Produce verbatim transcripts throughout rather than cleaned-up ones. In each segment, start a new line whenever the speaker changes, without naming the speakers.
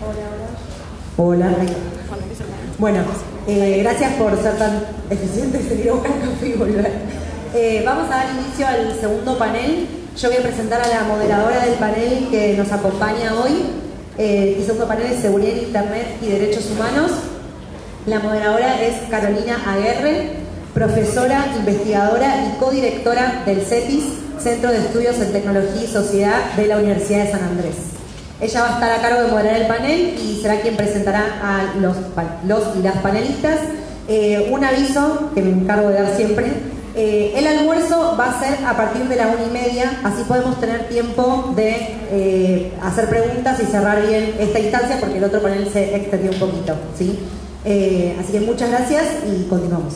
Hola. Bueno, eh, gracias por ser tan eficientes en ir a buscar café y volver. Eh, vamos a dar inicio al segundo panel. Yo voy a presentar a la moderadora del panel que nos acompaña hoy. Eh, el segundo panel es Seguridad en Internet y Derechos Humanos. La moderadora es Carolina Aguerre, profesora, investigadora y codirectora del CETIS, Centro de Estudios en Tecnología y Sociedad de la Universidad de San Andrés. Ella va a estar a cargo de moderar el panel y será quien presentará a los, los y las panelistas. Eh, un aviso que me encargo de dar siempre. Eh, el almuerzo va a ser a partir de la una y media, así podemos tener tiempo de eh, hacer preguntas y cerrar bien esta instancia porque el otro panel se extendió un poquito, ¿sí? Eh, así que muchas gracias y continuamos.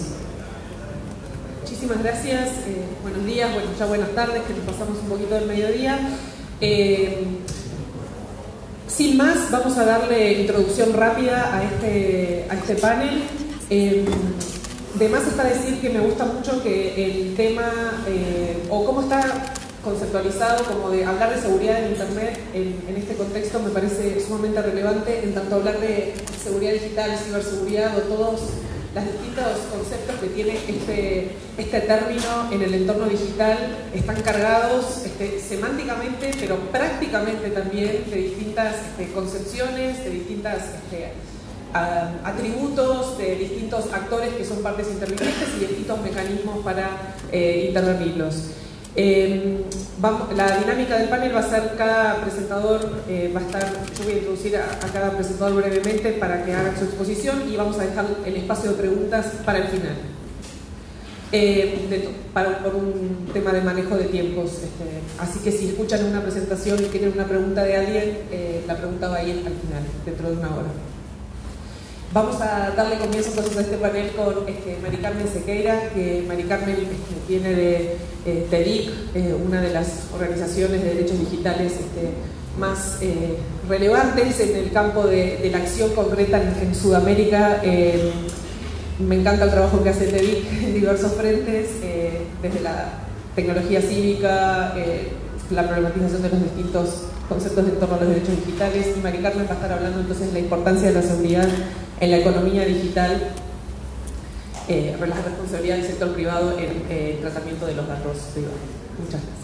Muchísimas gracias, eh, buenos días, bueno, ya buenas tardes, que nos pasamos un poquito del mediodía. Eh, sin más, vamos a darle introducción rápida a este, a este panel. Eh, de más está decir que me gusta mucho que el tema, eh, o cómo está conceptualizado, como de hablar de seguridad en Internet en, en este contexto me parece sumamente relevante, en tanto hablar de seguridad digital, ciberseguridad o todos los distintos conceptos que tiene este, este término en el entorno digital están cargados este, semánticamente, pero prácticamente también de distintas este, concepciones, de distintas este, a, atributos, de distintos actores que son partes intervinientes y distintos mecanismos para eh, intervenirlos. Eh, vamos, la dinámica del panel va a ser, cada presentador eh, va a estar, yo voy a introducir a, a cada presentador brevemente para que hagan su exposición y vamos a dejar el espacio de preguntas para el final. Eh, de, para, por un tema de manejo de tiempos, este, así que si escuchan una presentación y tienen una pregunta de alguien, eh, la pregunta va a ir al final, dentro de una hora. Vamos a darle comienzo entonces a este panel con este, Mari Carmen Sequeira, que Mari Carmen este, viene de eh, TEDIC, eh, una de las organizaciones de derechos digitales este, más eh, relevantes en el campo de, de la acción concreta en, en Sudamérica. Eh, me encanta el trabajo que hace TEDIC en diversos frentes, eh, desde la tecnología cívica, eh, la problematización de los distintos conceptos en torno a los derechos digitales, y Mari Carmen va a estar hablando entonces de la importancia de la seguridad en la economía digital, eh, la responsabilidad del sector privado en el eh, tratamiento de los datos privados. Muchas gracias.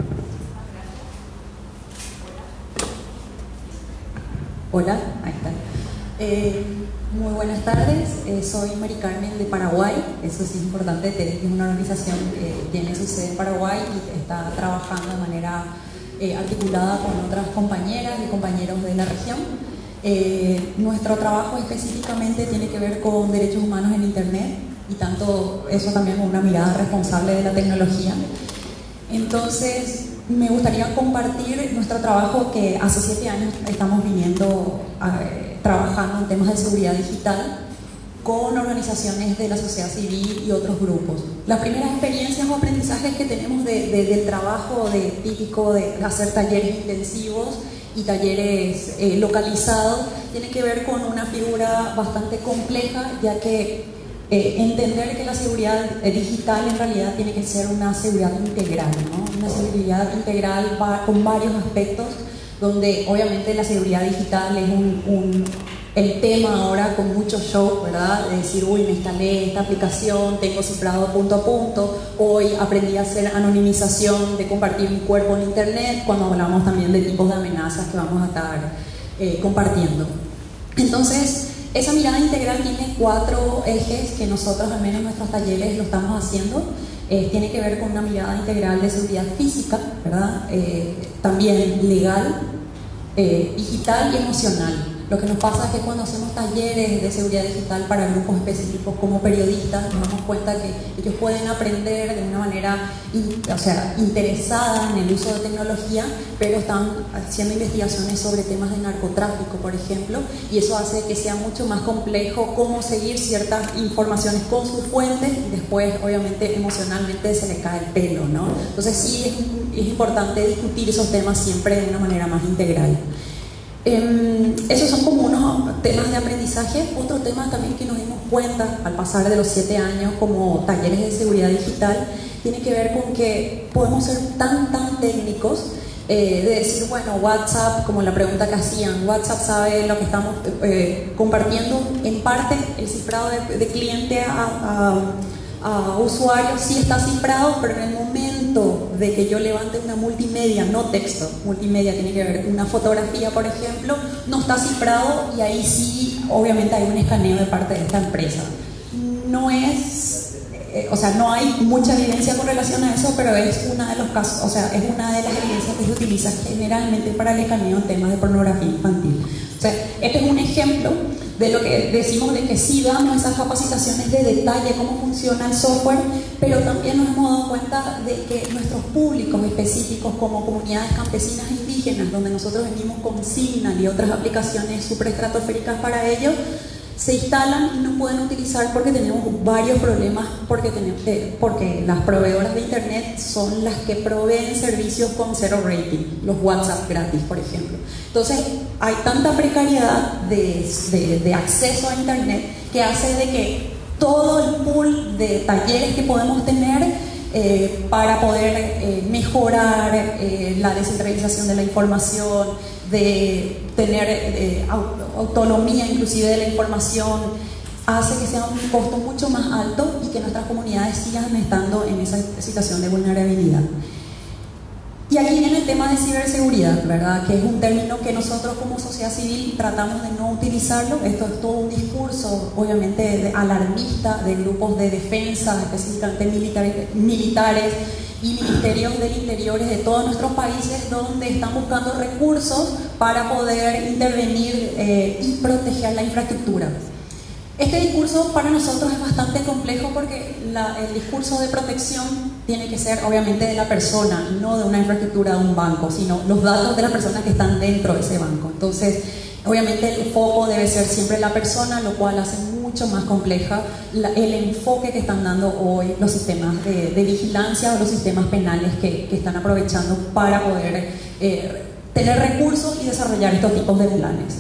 Hola, ahí está. Eh, muy buenas tardes, eh, soy Mari Carmen de Paraguay. Eso sí es importante, TEDIC es una organización que tiene su sede en Paraguay y está trabajando de manera eh, articulada con otras compañeras y compañeros de la región. Eh, nuestro trabajo específicamente tiene que ver con derechos humanos en Internet y tanto eso también con una mirada responsable de la tecnología. Entonces me gustaría compartir nuestro trabajo que hace siete años estamos viniendo eh, trabajando en temas de seguridad digital con organizaciones de la sociedad civil y otros grupos. Las primeras experiencias o aprendizajes que tenemos de, de, del trabajo de, típico de hacer talleres intensivos y talleres eh, localizados tiene que ver con una figura bastante compleja, ya que eh, entender que la seguridad eh, digital en realidad tiene que ser una seguridad integral, ¿no? Una seguridad integral va con varios aspectos, donde obviamente la seguridad digital es un, un, el tema ahora con mucho show, ¿verdad? De decir, uy, me instalé esta aplicación, tengo cifrado punto a punto, hoy aprendí a hacer anonimización de compartir mi cuerpo en internet, cuando hablamos también de tipos de amenazas que vamos a estar eh, compartiendo. Entonces, esa mirada integral tiene cuatro ejes que nosotros, al menos en nuestros talleres, lo estamos haciendo. Eh, tiene que ver con una mirada integral de seguridad física, ¿verdad? Eh, también legal, eh, digital y emocional. Lo que nos pasa es que cuando hacemos talleres de seguridad digital para grupos específicos como periodistas, nos damos cuenta que ellos pueden aprender de una manera in, o sea, interesada en el uso de tecnología, pero están haciendo investigaciones sobre temas de narcotráfico, por ejemplo, y eso hace que sea mucho más complejo cómo seguir ciertas informaciones con sus fuentes y después, obviamente, emocionalmente se le cae el pelo, ¿no? Entonces sí es, es importante discutir esos temas siempre de una manera más integral. Eh, esos son como unos temas de aprendizaje. Otro tema también que nos dimos cuenta al pasar de los siete años como talleres de seguridad digital tiene que ver con que podemos ser tan tan técnicos Eh, de decir, bueno, WhatsApp, como la pregunta que hacían, WhatsApp sabe lo que estamos eh, compartiendo, en parte el cifrado de, de cliente a, a, a usuario sí está cifrado, pero en el momento de que yo levante una multimedia, no texto, multimedia tiene que ver una fotografía, por ejemplo, no está cifrado y ahí sí, obviamente hay un escaneo de parte de esta empresa. No es... O sea, no hay mucha evidencia con relación a eso, pero es una de los casos, o sea, es una de las evidencias que se utiliza generalmente para el escaneo en temas de pornografía infantil. O sea, este es un ejemplo de lo que decimos de que sí damos esas capacitaciones de detalle, cómo funciona el software, pero también nos hemos dado cuenta de que nuestros públicos específicos, como comunidades campesinas e indígenas, donde nosotros venimos con Signal y otras aplicaciones superestratosféricas para ellos, se instalan y no pueden utilizar porque tenemos varios problemas, porque, tenemos, eh, porque las proveedoras de internet son las que proveen servicios con cero rating, los WhatsApp gratis, por ejemplo. Entonces hay tanta precariedad de, de, de acceso a internet que hace de que todo el pool de talleres que podemos tener eh, para poder eh, mejorar eh, la descentralización de la información, de tener eh, autonomía inclusive de la información, hace que sea un costo mucho más alto y que nuestras comunidades sigan estando en esa situación de vulnerabilidad. Y aquí viene el tema de ciberseguridad, ¿verdad? Que es un término que nosotros como sociedad civil tratamos de no utilizarlo. Esto es todo un discurso, obviamente, de alarmista de grupos de defensa, específicamente militares, militares y ministerios del interior de todos nuestros países, donde están buscando recursos para poder intervenir eh, y proteger la infraestructura. Este discurso para nosotros es bastante complejo porque la, el discurso de protección tiene que ser obviamente de la persona, no de una infraestructura de un banco, sino los datos de las personas que están dentro de ese banco. Entonces, obviamente el foco debe ser siempre la persona, lo cual hace mucho más compleja la, el enfoque que están dando hoy los sistemas de, de vigilancia o los sistemas penales que, que están aprovechando para poder eh, tener recursos y desarrollar estos tipos de planes.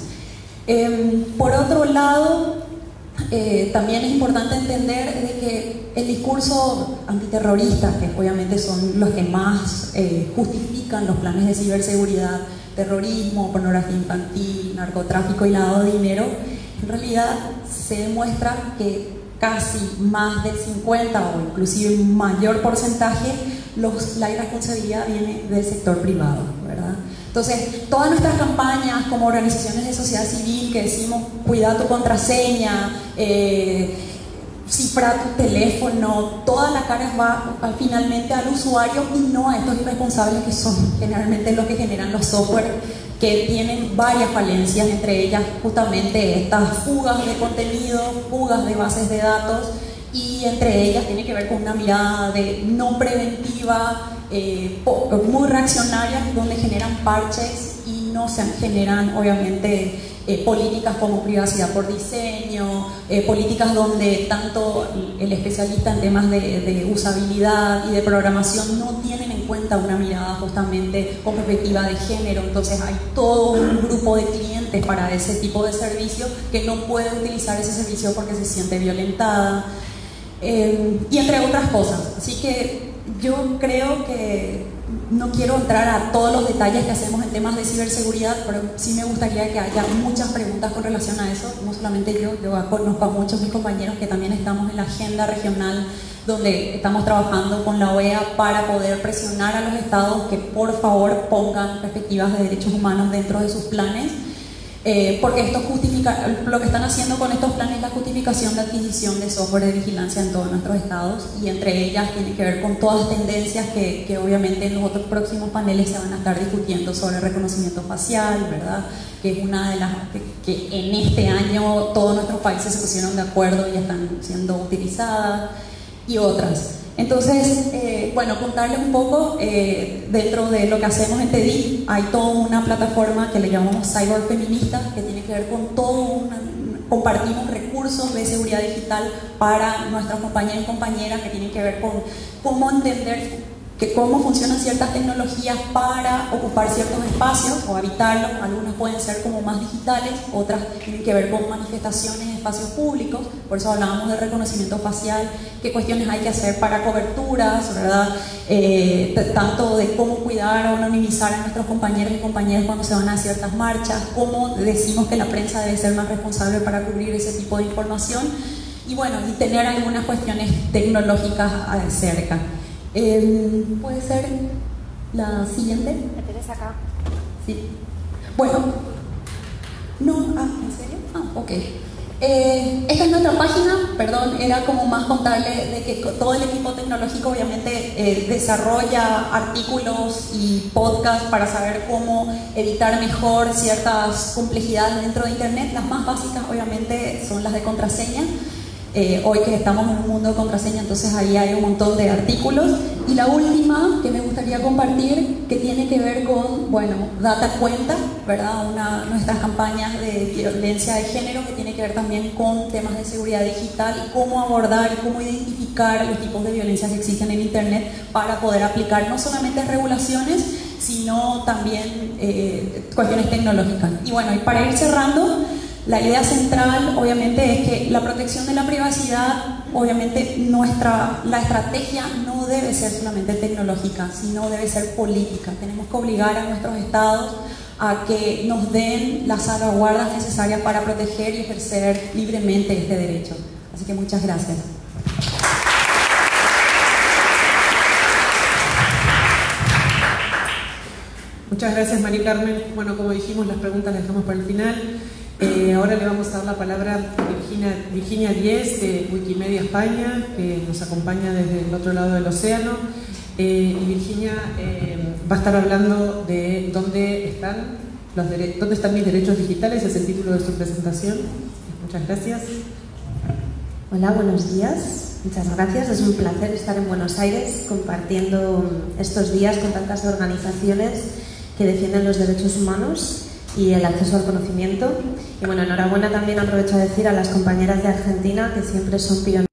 Eh, por otro lado, Eh, también es importante entender de que el discurso antiterrorista, que obviamente son los que más eh, justifican los planes de ciberseguridad, terrorismo, pornografía infantil, narcotráfico y lavado de dinero, en realidad se demuestra que casi más del cincuenta o inclusive un mayor porcentaje los, la irresponsabilidad viene del sector privado, ¿verdad? Entonces, todas nuestras campañas como organizaciones de sociedad civil que decimos cuida tu contraseña, eh, cifra tu teléfono, toda la cara va a, finalmente al usuario y no a estos irresponsables que son generalmente los que generan los software que tienen varias falencias, entre ellas justamente estas fugas de contenido, fugas de bases de datos, y entre ellas tiene que ver con una mirada de no preventiva, eh, muy reaccionaria, donde generan parches y no se generan obviamente eh, políticas como privacidad por diseño, eh, políticas donde tanto el especialista en temas de, de usabilidad y de programación no tienen en cuenta una mirada justamente con perspectiva de género. Entonces hay todo un grupo de clientes para ese tipo de servicio que no puede utilizar ese servicio porque se siente violentada. Eh, y entre otras cosas. Así que yo creo que no quiero entrar a todos los detalles que hacemos en temas de ciberseguridad, pero sí me gustaría que haya muchas preguntas con relación a eso. No solamente yo, yo conozco a muchos de mis compañeros que también estamos en la agenda regional, donde estamos trabajando con la O E A para poder presionar a los estados que por favor pongan perspectivas de derechos humanos dentro de sus planes. Eh, porque esto justifica, lo que están haciendo con estos planes es la justificación de adquisición de software de vigilancia en todos nuestros estados, y entre ellas tiene que ver con todas las tendencias que, que obviamente en los otros próximos paneles se van a estar discutiendo sobre reconocimiento facial, ¿verdad? Que es una de las que, que en este año todos nuestros países se pusieron de acuerdo y están siendo utilizadas, y otras. Entonces, eh, bueno, contarles un poco, eh, dentro de lo que hacemos en TEDIC, hay toda una plataforma que le llamamos Cyber Feministas, que tiene que ver con todo una, compartimos recursos de seguridad digital para nuestras compañeros y compañeras, que tienen que ver con cómo entender que cómo funcionan ciertas tecnologías para ocupar ciertos espacios o habitarlos. Algunas pueden ser como más digitales, otras tienen que ver con manifestaciones en espacios públicos, por eso hablábamos de reconocimiento facial, qué cuestiones hay que hacer para coberturas, ¿verdad? Eh, tanto de cómo cuidar o anonimizar a nuestros compañeros y compañeras cuando se van a ciertas marchas, cómo decimos que la prensa debe ser más responsable para cubrir ese tipo de información, y bueno, y tener algunas cuestiones tecnológicas cerca. Eh, ¿Puede ser la siguiente?
¿La tienes acá?
Sí. Bueno, no, ah, ¿en serio? Ah, ok. Eh, esta es nuestra página, perdón, era como más contarle de que todo el equipo tecnológico obviamente eh, desarrolla artículos y podcasts para saber cómo evitar mejor ciertas complejidades dentro de Internet. Las más básicas obviamente son las de contraseña. Eh, hoy que estamos en un mundo de contraseña, entonces ahí hay un montón de artículos. Y la última que me gustaría compartir, que tiene que ver con, bueno, Data Cuenta, ¿verdad? Una, nuestras campañas de violencia de género, que tiene que ver también con temas de seguridad digital y cómo abordar y cómo identificar los tipos de violencia que existen en Internet para poder aplicar no solamente regulaciones, sino también eh, cuestiones tecnológicas. Y bueno, y para ir cerrando, la idea central obviamente es que la protección de la privacidad, obviamente nuestra, la estrategia no debe ser solamente tecnológica, sino debe ser política. Tenemos que obligar a nuestros estados a que nos den las salvaguardas necesarias para proteger y ejercer libremente este derecho. Así que muchas gracias.
Muchas gracias, Mari Carmen. Bueno, como dijimos, las preguntas las dejamos para el final. Eh, ahora le vamos a dar la palabra a Virginia, Virginia Diez de Wikimedia España, que nos acompaña desde el otro lado del océano. Eh, y Virginia eh, va a estar hablando de dónde están, los dónde están mis derechos digitales, es el título de su presentación. Muchas gracias.
Hola, buenos días. Muchas gracias. Es un placer estar en Buenos Aires compartiendo estos días con tantas organizaciones que defienden los derechos humanos y el acceso al conocimiento. Y bueno, enhorabuena también, aprovecho a decir a las compañeras de Argentina, que siempre son pioneras,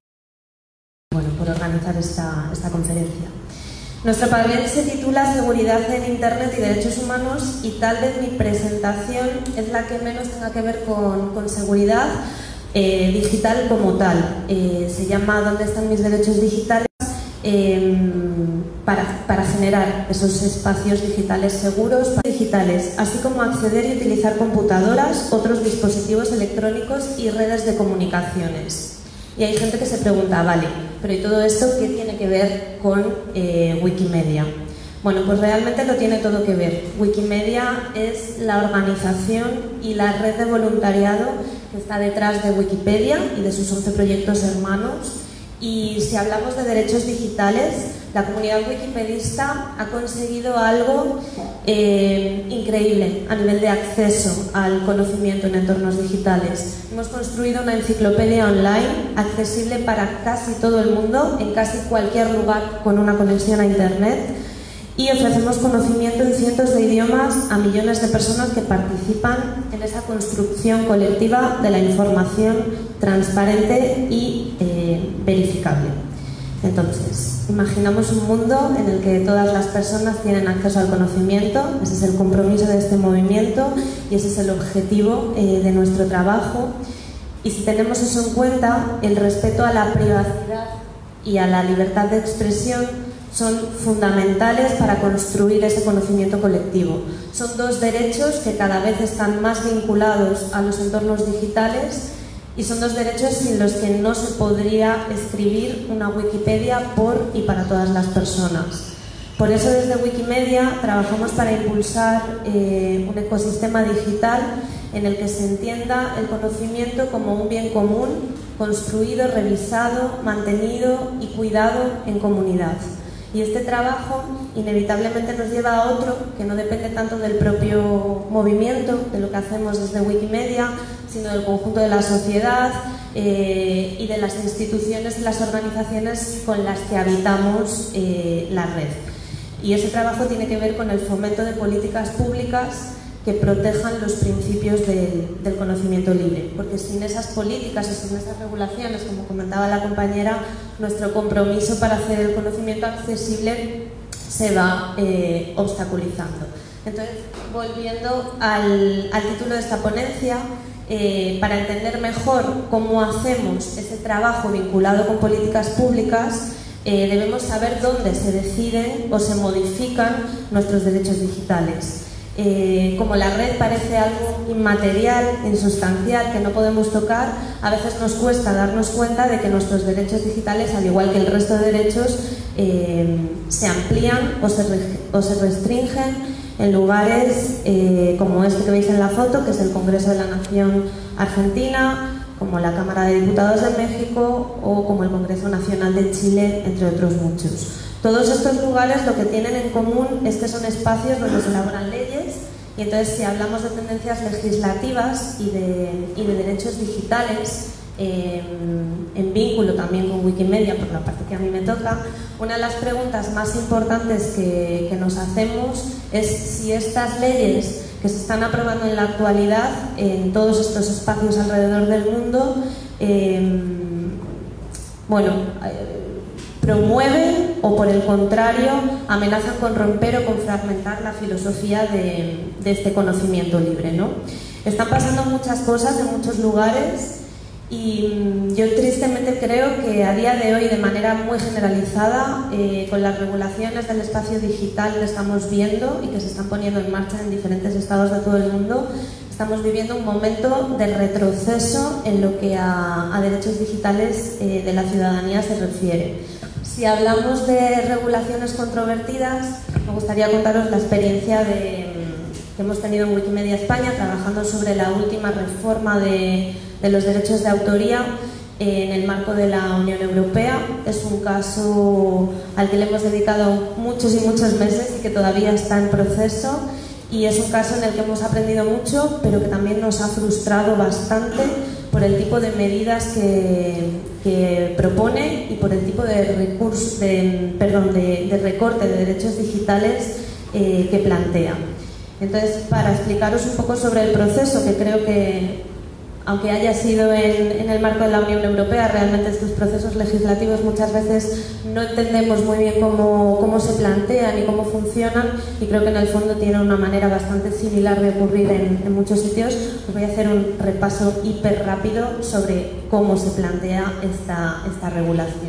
bueno, por organizar esta, esta conferencia. Nuestro panel se titula Seguridad en Internet y Derechos Humanos, y tal vez mi presentación es la que menos tenga que ver con, con seguridad eh, digital como tal. Eh, se llama ¿Dónde están mis derechos digitales? Eh, para, para generar esos espacios digitales seguros, digitales, así como acceder y utilizar computadoras, otros dispositivos electrónicos y redes de comunicaciones. Y hay gente que se pregunta, vale, pero ¿y todo esto qué tiene que ver con eh, Wikimedia? Bueno, pues realmente lo tiene todo que ver. Wikimedia es la organización y la red de voluntariado que está detrás de Wikipedia y de sus once proyectos hermanos. Y si hablamos de derechos digitales, la comunidad wikipedista ha conseguido algo eh, increíble a nivel de acceso al conocimiento en entornos digitales. Hemos construido una enciclopedia online accesible para casi todo el mundo, en casi cualquier lugar con una conexión a Internet, y ofrecemos conocimiento en cientos de idiomas a millones de personas que participan en esa construcción colectiva de la información transparente y eh, verificable. Entonces, imaginamos un mundo en el que todas las personas tienen acceso al conocimiento. Ese es el compromiso de este movimiento y ese es el objetivo eh, de nuestro trabajo. Y si tenemos eso en cuenta, el respeto a la privacidad y a la libertad de expresión son fundamentales para construir ese conocimiento colectivo. Son dos derechos que cada vez están más vinculados a los entornos digitales y son dos derechos sin los que no se podría escribir una Wikipedia por y para todas las personas. Por eso desde Wikimedia trabajamos para impulsar eh, un ecosistema digital en el que se entienda el conocimiento como un bien común, construido, revisado, mantenido y cuidado en comunidad. Y este trabajo inevitablemente nos lleva a otro que no depende tanto del propio movimiento, de lo que hacemos desde Wikimedia, sino del conjunto de la sociedad eh, y de las instituciones y las organizaciones con las que habitamos eh, la red. Y ese trabajo tiene que ver con el fomento de políticas públicas que protejan los principios del, del conocimiento libre, porque sin esas políticas y sin esas regulaciones, como comentaba la compañera, nuestro compromiso para hacer el conocimiento accesible se va eh, obstaculizando. Entonces, volviendo al, al título de esta ponencia, eh, para entender mejor cómo hacemos ese trabajo vinculado con políticas públicas, eh, debemos saber dónde se deciden o se modifican nuestros derechos digitales. Eh, como la red parece algo inmaterial, insustancial, que no podemos tocar, a veces nos cuesta darnos cuenta de que nuestros derechos digitales, al igual que el resto de derechos, eh, se amplían o se, o se restringen en lugares eh, como este que veis en la foto, que es el Congreso de la Nación Argentina, como la Cámara de Diputados de México o como el Congreso Nacional de Chile, entre otros muchos. Todos estos lugares lo que tienen en común es que son espacios donde se elaboran leyes, y entonces si hablamos de tendencias legislativas y de, y de derechos digitales, eh, en vínculo también con Wikimedia, por la parte que a mí me toca, una de las preguntas más importantes que, que nos hacemos es si estas leyes que se están aprobando en la actualidad en todos estos espacios alrededor del mundo, eh, bueno, eh, promueven o por el contrario amenazan con romper o con fragmentar la filosofía de, de este conocimiento libre, ¿no? Están pasando muchas cosas en muchos lugares y yo tristemente creo que a día de hoy, de manera muy generalizada, eh, con las regulaciones del espacio digital que estamos viendo y que se están poniendo en marcha en diferentes estados de todo el mundo, estamos viviendo un momento de retroceso en lo que a, a derechos digitales eh, de la ciudadanía se refiere. Si hablamos de regulaciones controvertidas, me gustaría contaros la experiencia de, que hemos tenido en Wikimedia España trabajando sobre la última reforma de, de los derechos de autoría en el marco de la Unión Europea. Es un caso al que le hemos dedicado muchos y muchos meses y que todavía está en proceso, y es un caso en el que hemos aprendido mucho, pero que también nos ha frustrado bastante por el tipo de medidas que, que propone y por el tipo de, recurso, de, perdón, de, de recorte de derechos digitales eh, que plantea. Entonces, para explicaros un poco sobre el proceso, que creo que, aunque haya sido en, en el marco de la Unión Europea, realmente estos procesos legislativos muchas veces no entendemos muy bien cómo, cómo se plantean y cómo funcionan, y creo que en el fondo tienen una manera bastante similar de ocurrir en, en muchos sitios. Os voy a hacer un repaso hiper rápido sobre cómo se plantea esta, esta regulación.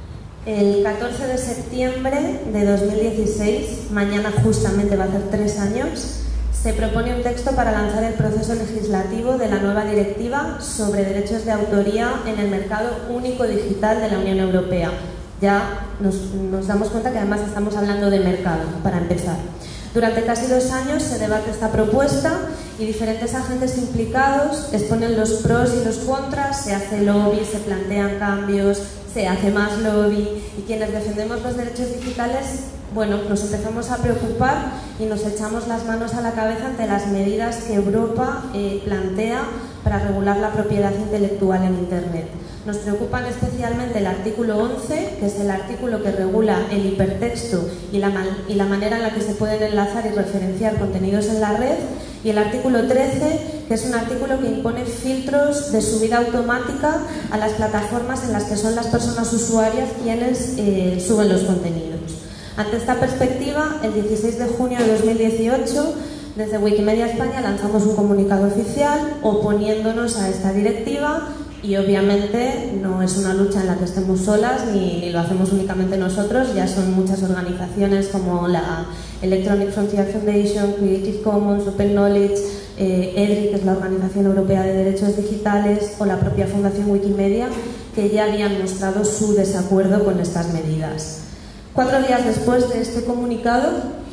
El catorce de septiembre de dos mil dieciséis, mañana justamente va a hacer tres años, se propone un texto para lanzar el proceso legislativo de la nueva directiva sobre derechos de autoría en el mercado único digital de la Unión Europea. Ya nos, nos damos cuenta que además estamos hablando de mercado, para empezar. Durante casi dos años se debate esta propuesta y diferentes agentes implicados exponen los pros y los contras, se hace lobby, se plantean cambios, se hace más lobby, y quienes defendemos los derechos digitales, bueno, nos empezamos a preocupar y nos echamos las manos a la cabeza ante las medidas que Europa eh, plantea para regular la propiedad intelectual en Internet. Nos preocupan especialmente el artículo once, que es el artículo que regula el hipertexto y la, y la manera en la que se pueden enlazar y referenciar contenidos en la red, y el artículo trece, que es un artículo que impone filtros de subida automática a las plataformas en las que son las personas usuarias quienes eh, suben los contenidos. Ante esta perspectiva, el dieciséis de junio de dos mil dieciocho, desde Wikimedia España lanzamos un comunicado oficial oponiéndonos a esta directiva, y obviamente no es una lucha en la que estemos solas ni, ni lo hacemos únicamente nosotros. Ya son muchas organizaciones como la Electronic Frontier Foundation, Creative Commons, Open Knowledge, eh, EDRI, que es la Organización Europea de Derechos Digitales, o la propia Fundación Wikimedia, que ya habían mostrado su desacuerdo con estas medidas. Cuatro días después de este comunicado,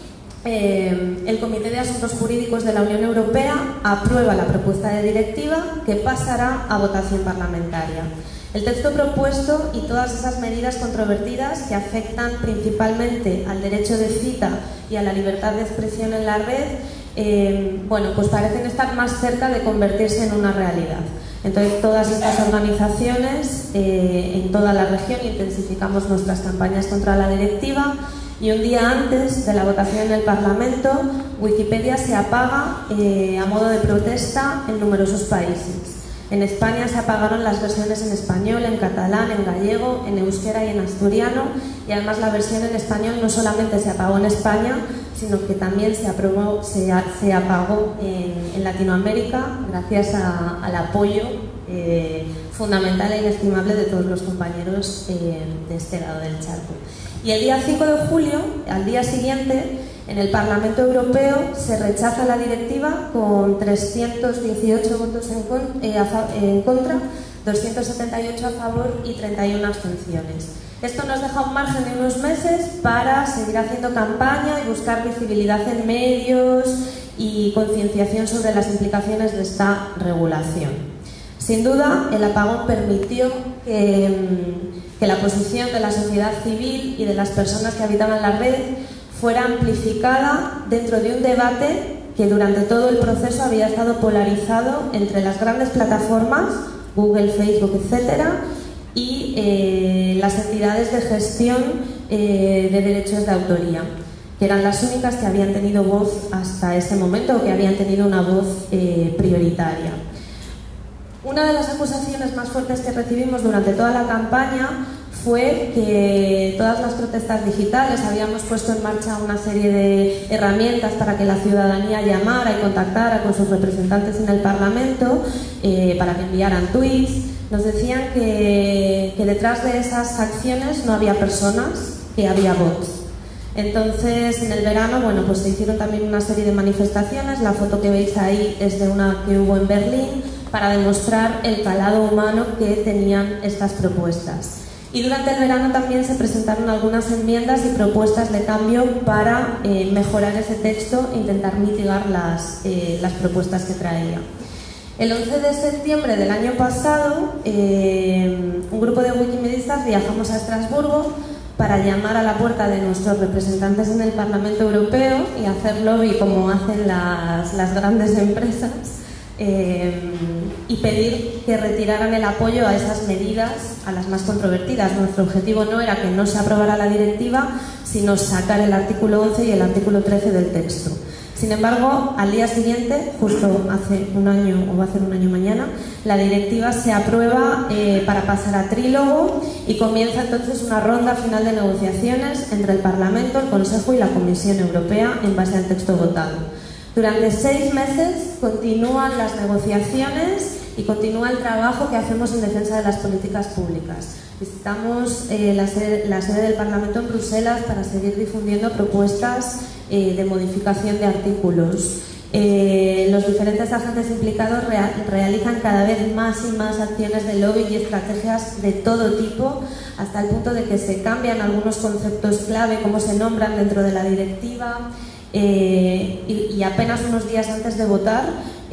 eh, el Comité de Asuntos Jurídicos de la Unión Europea aprueba la propuesta de directiva, que pasará a votación parlamentaria. El texto propuesto y todas esas medidas controvertidas que afectan principalmente al derecho de cita y a la libertad de expresión en la red, eh, bueno, pues parecen estar más cerca de convertirse en una realidad. Entonces, todas estas organizaciones eh, en toda la región intensificamos nuestras campañas contra la directiva, y un día antes de la votación en el Parlamento, Wikipedia se apaga eh, a modo de protesta en numerosos países. En España se apagaron las versiones en español, en catalán, en gallego, en euskera y en asturiano, y además la versión en español no solamente se apagó en España, sino que también se, aprobó, se, se apagó en, en Latinoamérica gracias a, al apoyo eh, fundamental e inestimable de todos los compañeros eh, de este lado del charco. Y el día cinco de julio, al día siguiente, en el Parlamento Europeo se rechaza la directiva con trescientos dieciocho votos en, con, eh, a, en contra, doscientos setenta y ocho a favor y treinta y una abstenciones. Esto nos deja un margen de unos meses para seguir haciendo campaña y buscar visibilidad en medios y concienciación sobre las implicaciones de esta regulación. Sin duda, el apagón permitió que, que la posición de la sociedad civil y de las personas que habitaban la red fuera amplificada dentro de un debate que durante todo el proceso había estado polarizado entre las grandes plataformas, Google, Facebook, etcétera, y eh, las entidades de gestión eh, de derechos de autoría, que eran las únicas que habían tenido voz hasta ese momento o que habían tenido una voz eh, prioritaria. Una de las acusaciones más fuertes que recibimos durante toda la campaña fue que todas las protestas digitales habíamos puesto en marcha una serie de herramientas para que la ciudadanía llamara y contactara con sus representantes en el Parlamento, eh, para que enviaran tweets. Nos decían que, que detrás de esas acciones no había personas, que había bots. Entonces, en el verano, bueno, pues se hicieron también una serie de manifestaciones. La foto que veis ahí es de una que hubo en Berlín para demostrar el calado humano que tenían estas propuestas. Y durante el verano también se presentaron algunas enmiendas y propuestas de cambio para eh, mejorar ese texto e intentar mitigar las, eh, las propuestas que traía. El once de septiembre del año pasado, eh, un grupo de wikimedistas viajamos a Estrasburgo para llamar a la puerta de nuestros representantes en el Parlamento Europeo y hacer lobby como hacen las, las grandes empresas, eh, y pedir que retiraran el apoyo a esas medidas, a las más controvertidas. Nuestro objetivo no era que no se aprobara la directiva, sino sacar el artículo once y el artículo trece del texto. Sin embargo, al día siguiente, justo hace un año, o va a ser un año mañana, la directiva se aprueba eh, para pasar a trílogo y comienza entonces una ronda final de negociaciones entre el Parlamento, el Consejo y la Comisión Europea en base al texto votado. Durante seis meses continúan las negociaciones y continúa el trabajo que hacemos en defensa de las políticas públicas. Visitamos eh, la, sede, la sede del Parlamento en Bruselas para seguir difundiendo propuestas eh, de modificación de artículos. Eh, los diferentes agentes implicados real, realizan cada vez más y más acciones de lobby y estrategias de todo tipo, hasta el punto de que se cambian algunos conceptos clave, cómo se nombran dentro de la directiva, eh, y, y apenas unos días antes de votar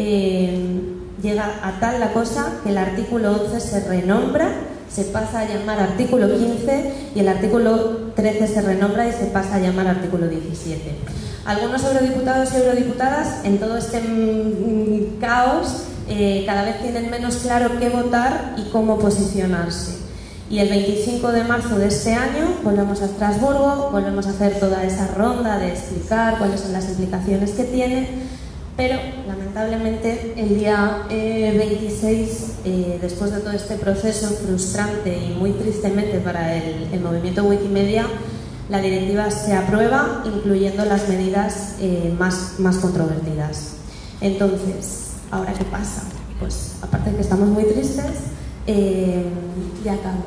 eh, llega a tal la cosa que el artículo once se renombra, se pasa a llamar artículo quince y el artículo trece se renombra y se pasa a llamar artículo diecisiete. Algunos eurodiputados y eurodiputadas en todo este mm, caos eh, cada vez tienen menos claro qué votar y cómo posicionarse. Y el veinticinco de marzo de este año volvemos a Estrasburgo, volvemos a hacer toda esa ronda de explicar cuáles son las implicaciones que tiene, pero lamentablemente el día eh, veintiséis, eh, después de todo este proceso frustrante y muy tristemente para el, el movimiento Wikimedia, la directiva se aprueba, incluyendo las medidas eh, más, más controvertidas. Entonces, ¿ahora qué pasa? Pues aparte de que estamos muy tristes, eh, ya acabo.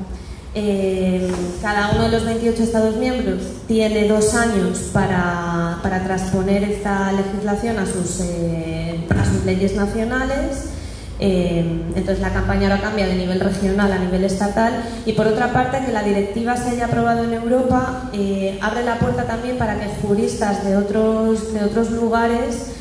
Eh, cada uno de los veintiocho Estados miembros tiene dos años para, para transponer esta legislación a sus, eh, a sus leyes nacionales. Eh, entonces la campaña ahora cambia de nivel regional a nivel estatal, y por otra parte que la directiva se haya aprobado en Europa eh, abre la puerta también para que juristas de otros, de otros lugares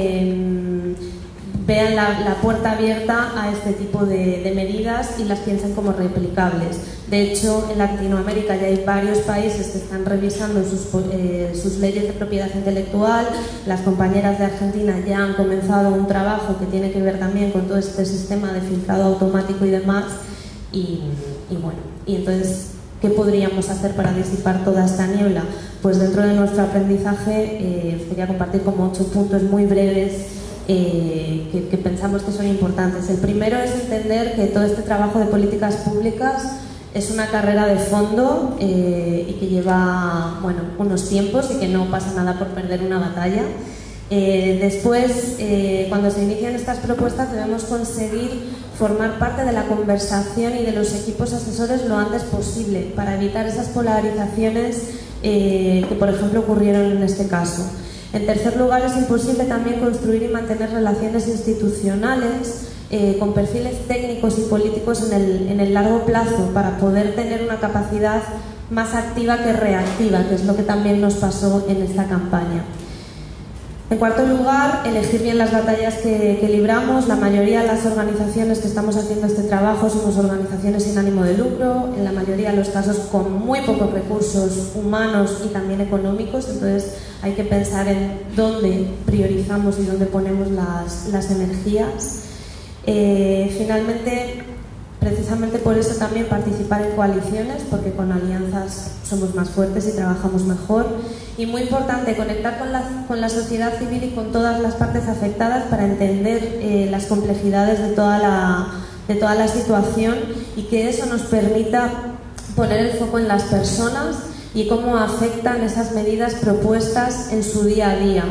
eh, vean la, la puerta abierta a este tipo de, de medidas y las piensen como replicables. De hecho, en Latinoamérica ya hay varios países que están revisando sus, eh, sus leyes de propiedad intelectual. Las compañeras de Argentina ya han comenzado un trabajo que tiene que ver también con todo este sistema de filtrado automático y demás. Y, y bueno, y entonces, ¿qué podríamos hacer para disipar toda esta niebla? Pues dentro de nuestro aprendizaje eh, os quería compartir como ocho puntos muy breves eh, que, que pensamos que son importantes. El primero es entender que todo este trabajo de políticas públicas es una carrera de fondo eh, y que lleva, bueno, unos tiempos y que no pasa nada por perder una batalla. Eh, después, eh, cuando se inician estas propuestas, debemos conseguir formar parte de la conversación y de los equipos asesores lo antes posible para evitar esas polarizaciones eh, que, por ejemplo, ocurrieron en este caso. En tercer lugar, es imposible también construir y mantener relaciones institucionales eh, con perfiles técnicos y políticos en el, en el largo plazo para poder tener una capacidad más activa que reactiva, que es lo que también nos pasó en esta campaña. En cuarto lugar, elegir bien las batallas que, que libramos. La mayoría de las organizaciones que estamos haciendo este trabajo somos organizaciones sin ánimo de lucro, en la mayoría de los casos con muy pocos recursos humanos y también económicos, entonces hay que pensar en dónde priorizamos y dónde ponemos las, las energías. Eh, finalmente, precisamente por eso también participar en coaliciones, porque con alianzas somos más fuertes y trabajamos mejor. Y muy importante, conectar con la, con la sociedad civil y con todas las partes afectadas para entender eh, las complejidades de toda, la, de toda la situación y que eso nos permita poner el foco en las personas y cómo afectan esas medidas propuestas en su día a día.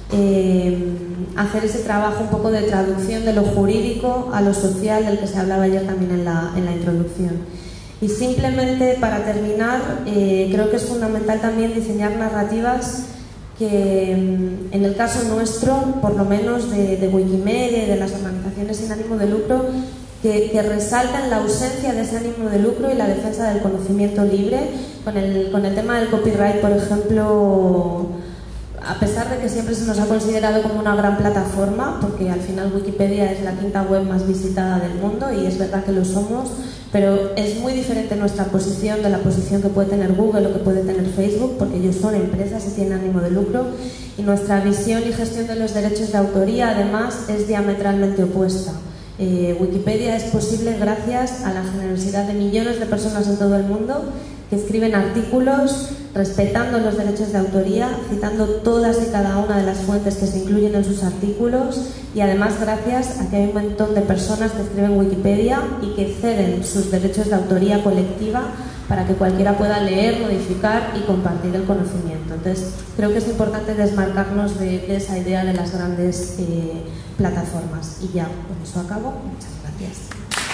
Eh, hacer ese trabajo un poco de traducción de lo jurídico a lo social, del que se hablaba ayer también en la, en la introducción. Y simplemente para terminar, eh, creo que es fundamental también diseñar narrativas que en el caso nuestro, por lo menos de, de Wikimedia y de las organizaciones sin ánimo de lucro, que, que resaltan la ausencia de ese ánimo de lucro y la defensa del conocimiento libre. Con el, con el tema del copyright, por ejemplo, a pesar de que siempre se nos ha considerado como una gran plataforma, porque al final Wikipedia es la quinta web más visitada del mundo y es verdad que lo somos, pero es muy diferente nuestra posición de la posición que puede tener Google o que puede tener Facebook, porque ellos son empresas y tienen ánimo de lucro, y nuestra visión y gestión de los derechos de autoría además es diametralmente opuesta. Eh, Wikipedia es posible gracias a la generosidad de millones de personas en todo el mundo que escriben artículos respetando los derechos de autoría, citando todas y cada una de las fuentes que se incluyen en sus artículos, y además gracias a que hay un montón de personas que escriben Wikipedia y que ceden sus derechos de autoría colectiva para que cualquiera pueda leer, modificar y compartir el conocimiento. Entonces, creo que es importante desmarcarnos de, de esa idea de las grandes eh, plataformas. Y ya, con eso acabo. Muchas gracias.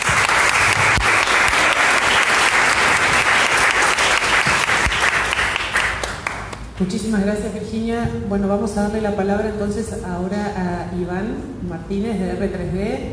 Muchísimas gracias, Virginia. Bueno, vamos a darle la palabra entonces ahora a Iván Martínez de R tres D.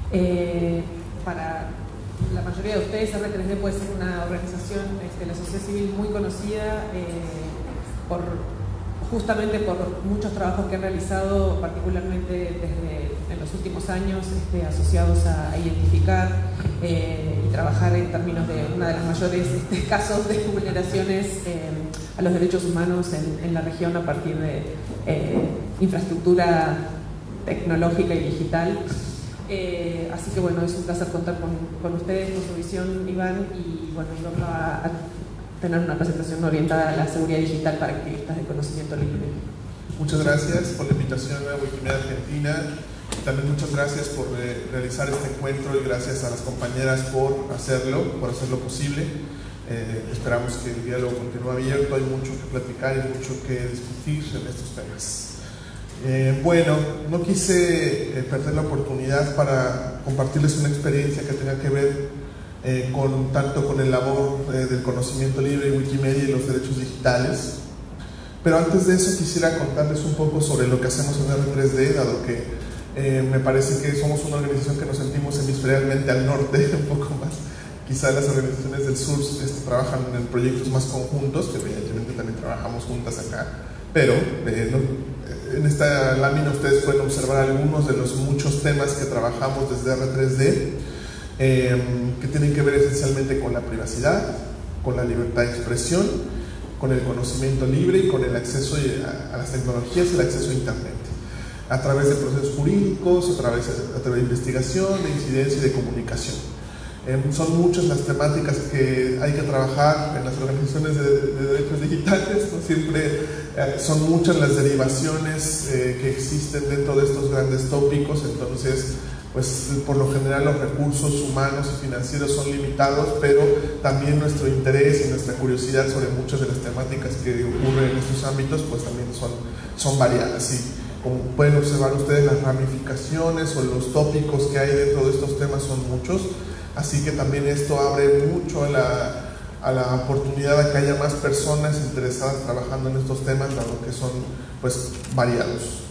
Eh, para la mayoría de ustedes, R tres D puede ser una organización de la sociedad civil muy conocida eh, por, justamente por muchos trabajos que han realizado, particularmente desde en los últimos años, este, asociados a, a identificar eh, y trabajar en términos de una de las mayores este, casos de vulneraciones eh, a los derechos humanos en, en la región a partir de eh, infraestructura tecnológica y digital. Eh, así que bueno, es un placer contar con, con ustedes, con su visión, Iván, y bueno, vamos a, a tener una presentación orientada a la seguridad digital para activistas de conocimiento libre.
Muchas gracias por la invitación a Wikimedia Argentina. También muchas gracias por eh, realizar este encuentro y gracias a las compañeras por hacerlo, por hacerlo posible. Eh, esperamos que el diálogo continúe abierto, hay mucho que platicar y mucho que discutir en estos temas. Eh, bueno, no quise eh, perder la oportunidad para compartirles una experiencia que tenga que ver eh, con, tanto con el labor eh, del conocimiento libre y Wikimedia y los derechos digitales. Pero antes de eso quisiera contarles un poco sobre lo que hacemos en R tres D, dado que eh, me parece que somos una organización que nos sentimos hemisferialmente al norte, un poco más. Quizá las organizaciones del sur este, trabajan en proyectos más conjuntos, que evidentemente también trabajamos juntas acá, pero eh, no, en esta lámina ustedes pueden observar algunos de los muchos temas que trabajamos desde R tres D, eh, que tienen que ver esencialmente con la privacidad, con la libertad de expresión, con el conocimiento libre y con el acceso a, a las tecnologías y el acceso a Internet, a través de procesos jurídicos, a través, a través de investigación, de incidencia y de comunicación. Eh, son muchas las temáticas que hay que trabajar en las organizaciones de, de derechos digitales, ¿no? Siempre eh, son muchas las derivaciones eh, que existen dentro de estos grandes tópicos, entonces pues por lo general los recursos humanos y financieros son limitados, pero también nuestro interés y nuestra curiosidad sobre muchas de las temáticas que ocurren en estos ámbitos pues también son, son variadas. Y como pueden observar ustedes, las ramificaciones o los tópicos que hay dentro de estos temas son muchos, así que también esto abre mucho a la, a la oportunidad de que haya más personas interesadas trabajando en estos temas, dado que son pues variados.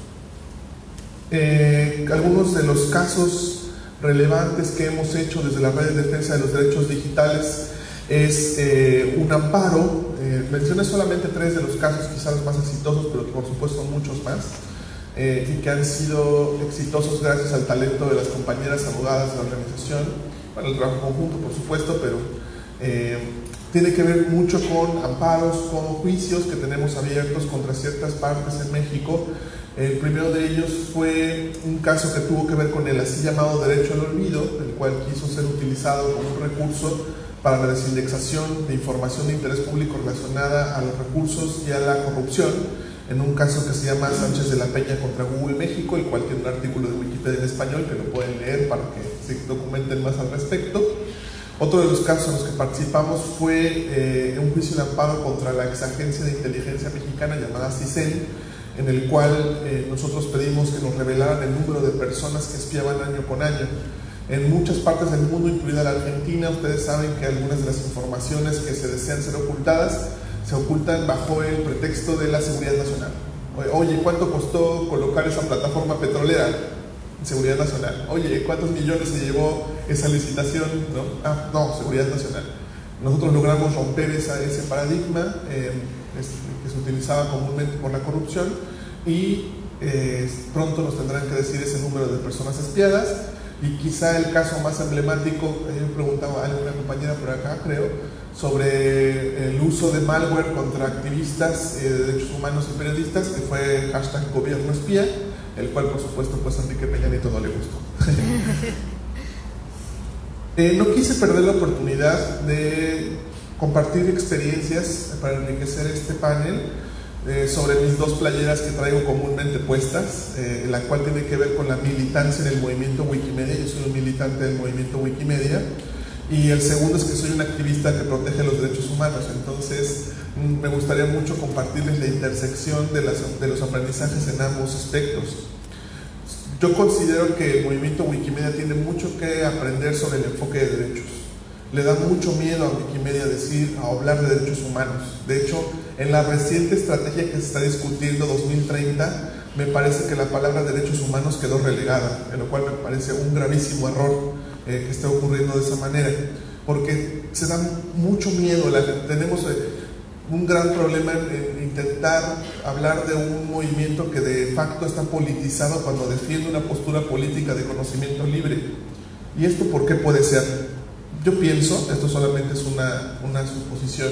Eh, algunos de los casos relevantes que hemos hecho desde la Red de Defensa de los Derechos Digitales es eh, un amparo. Eh, mencioné solamente tres de los casos quizás los más exitosos, pero por supuesto muchos más, eh, y que han sido exitosos gracias al talento de las compañeras abogadas de la organización, bueno, el trabajo conjunto por supuesto, pero eh, tiene que ver mucho con amparos, con juicios que tenemos abiertos contra ciertas partes en México. El primero de ellos fue un caso que tuvo que ver con el así llamado derecho al olvido, el cual quiso ser utilizado como un recurso para la desindexación de información de interés público relacionada a los recursos y a la corrupción, en un caso que se llama Sánchez de la Peña contra Google México, el cual tiene un artículo de Wikipedia en español que lo pueden leer para que se documenten más al respecto. Otro de los casos en los que participamos fue eh, un juicio de amparo contra la exagencia de inteligencia mexicana llamada CISEN, en el cual eh, nosotros pedimos que nos revelaran el número de personas que espiaban año con año. En muchas partes del mundo, incluida la Argentina, ustedes saben que algunas de las informaciones que se desean ser ocultadas se ocultan bajo el pretexto de la seguridad nacional. Oye, ¿cuánto costó colocar esa plataforma petrolera? Seguridad nacional. Oye, ¿cuántos millones se llevó esa licitación? ¿No? Ah, no, seguridad nacional. Nosotros logramos romper esa, ese paradigma eh, que se utilizaba comúnmente por la corrupción y eh, pronto nos tendrán que decir ese número de personas espiadas. Y quizá el caso más emblemático, eh, yo preguntaba a alguna compañera por acá, creo, sobre el uso de malware contra activistas eh, de derechos humanos y periodistas, que fue hashtag gobierno espía, el cual por supuesto pues a Enrique Peña Nieto no le gustó. eh, no quise perder la oportunidad de compartir experiencias para enriquecer este panel eh, sobre mis dos playeras que traigo comúnmente puestas, eh, la cual tiene que ver con la militancia en el movimiento Wikimedia. Yo soy un militante del movimiento Wikimedia, y el segundo es que soy un activista que protege los derechos humanos. Entonces me gustaría mucho compartirles la intersección de, las, de los aprendizajes en ambos aspectos. Yo considero que el movimiento Wikimedia tiene mucho que aprender sobre el enfoque de derechos. Le da mucho miedo a Wikimedia decir, a hablar de derechos humanos. De hecho, en la reciente estrategia que se está discutiendo dos mil treinta, me parece que la palabra derechos humanos quedó relegada, en lo cual me parece un gravísimo error eh, que esté ocurriendo de esa manera, porque se da mucho miedo. La, tenemos eh, un gran problema en, en intentar hablar de un movimiento que de facto está politizado cuando defiende una postura política de conocimiento libre. ¿Y esto por qué puede ser? Yo pienso, esto solamente es una, una suposición,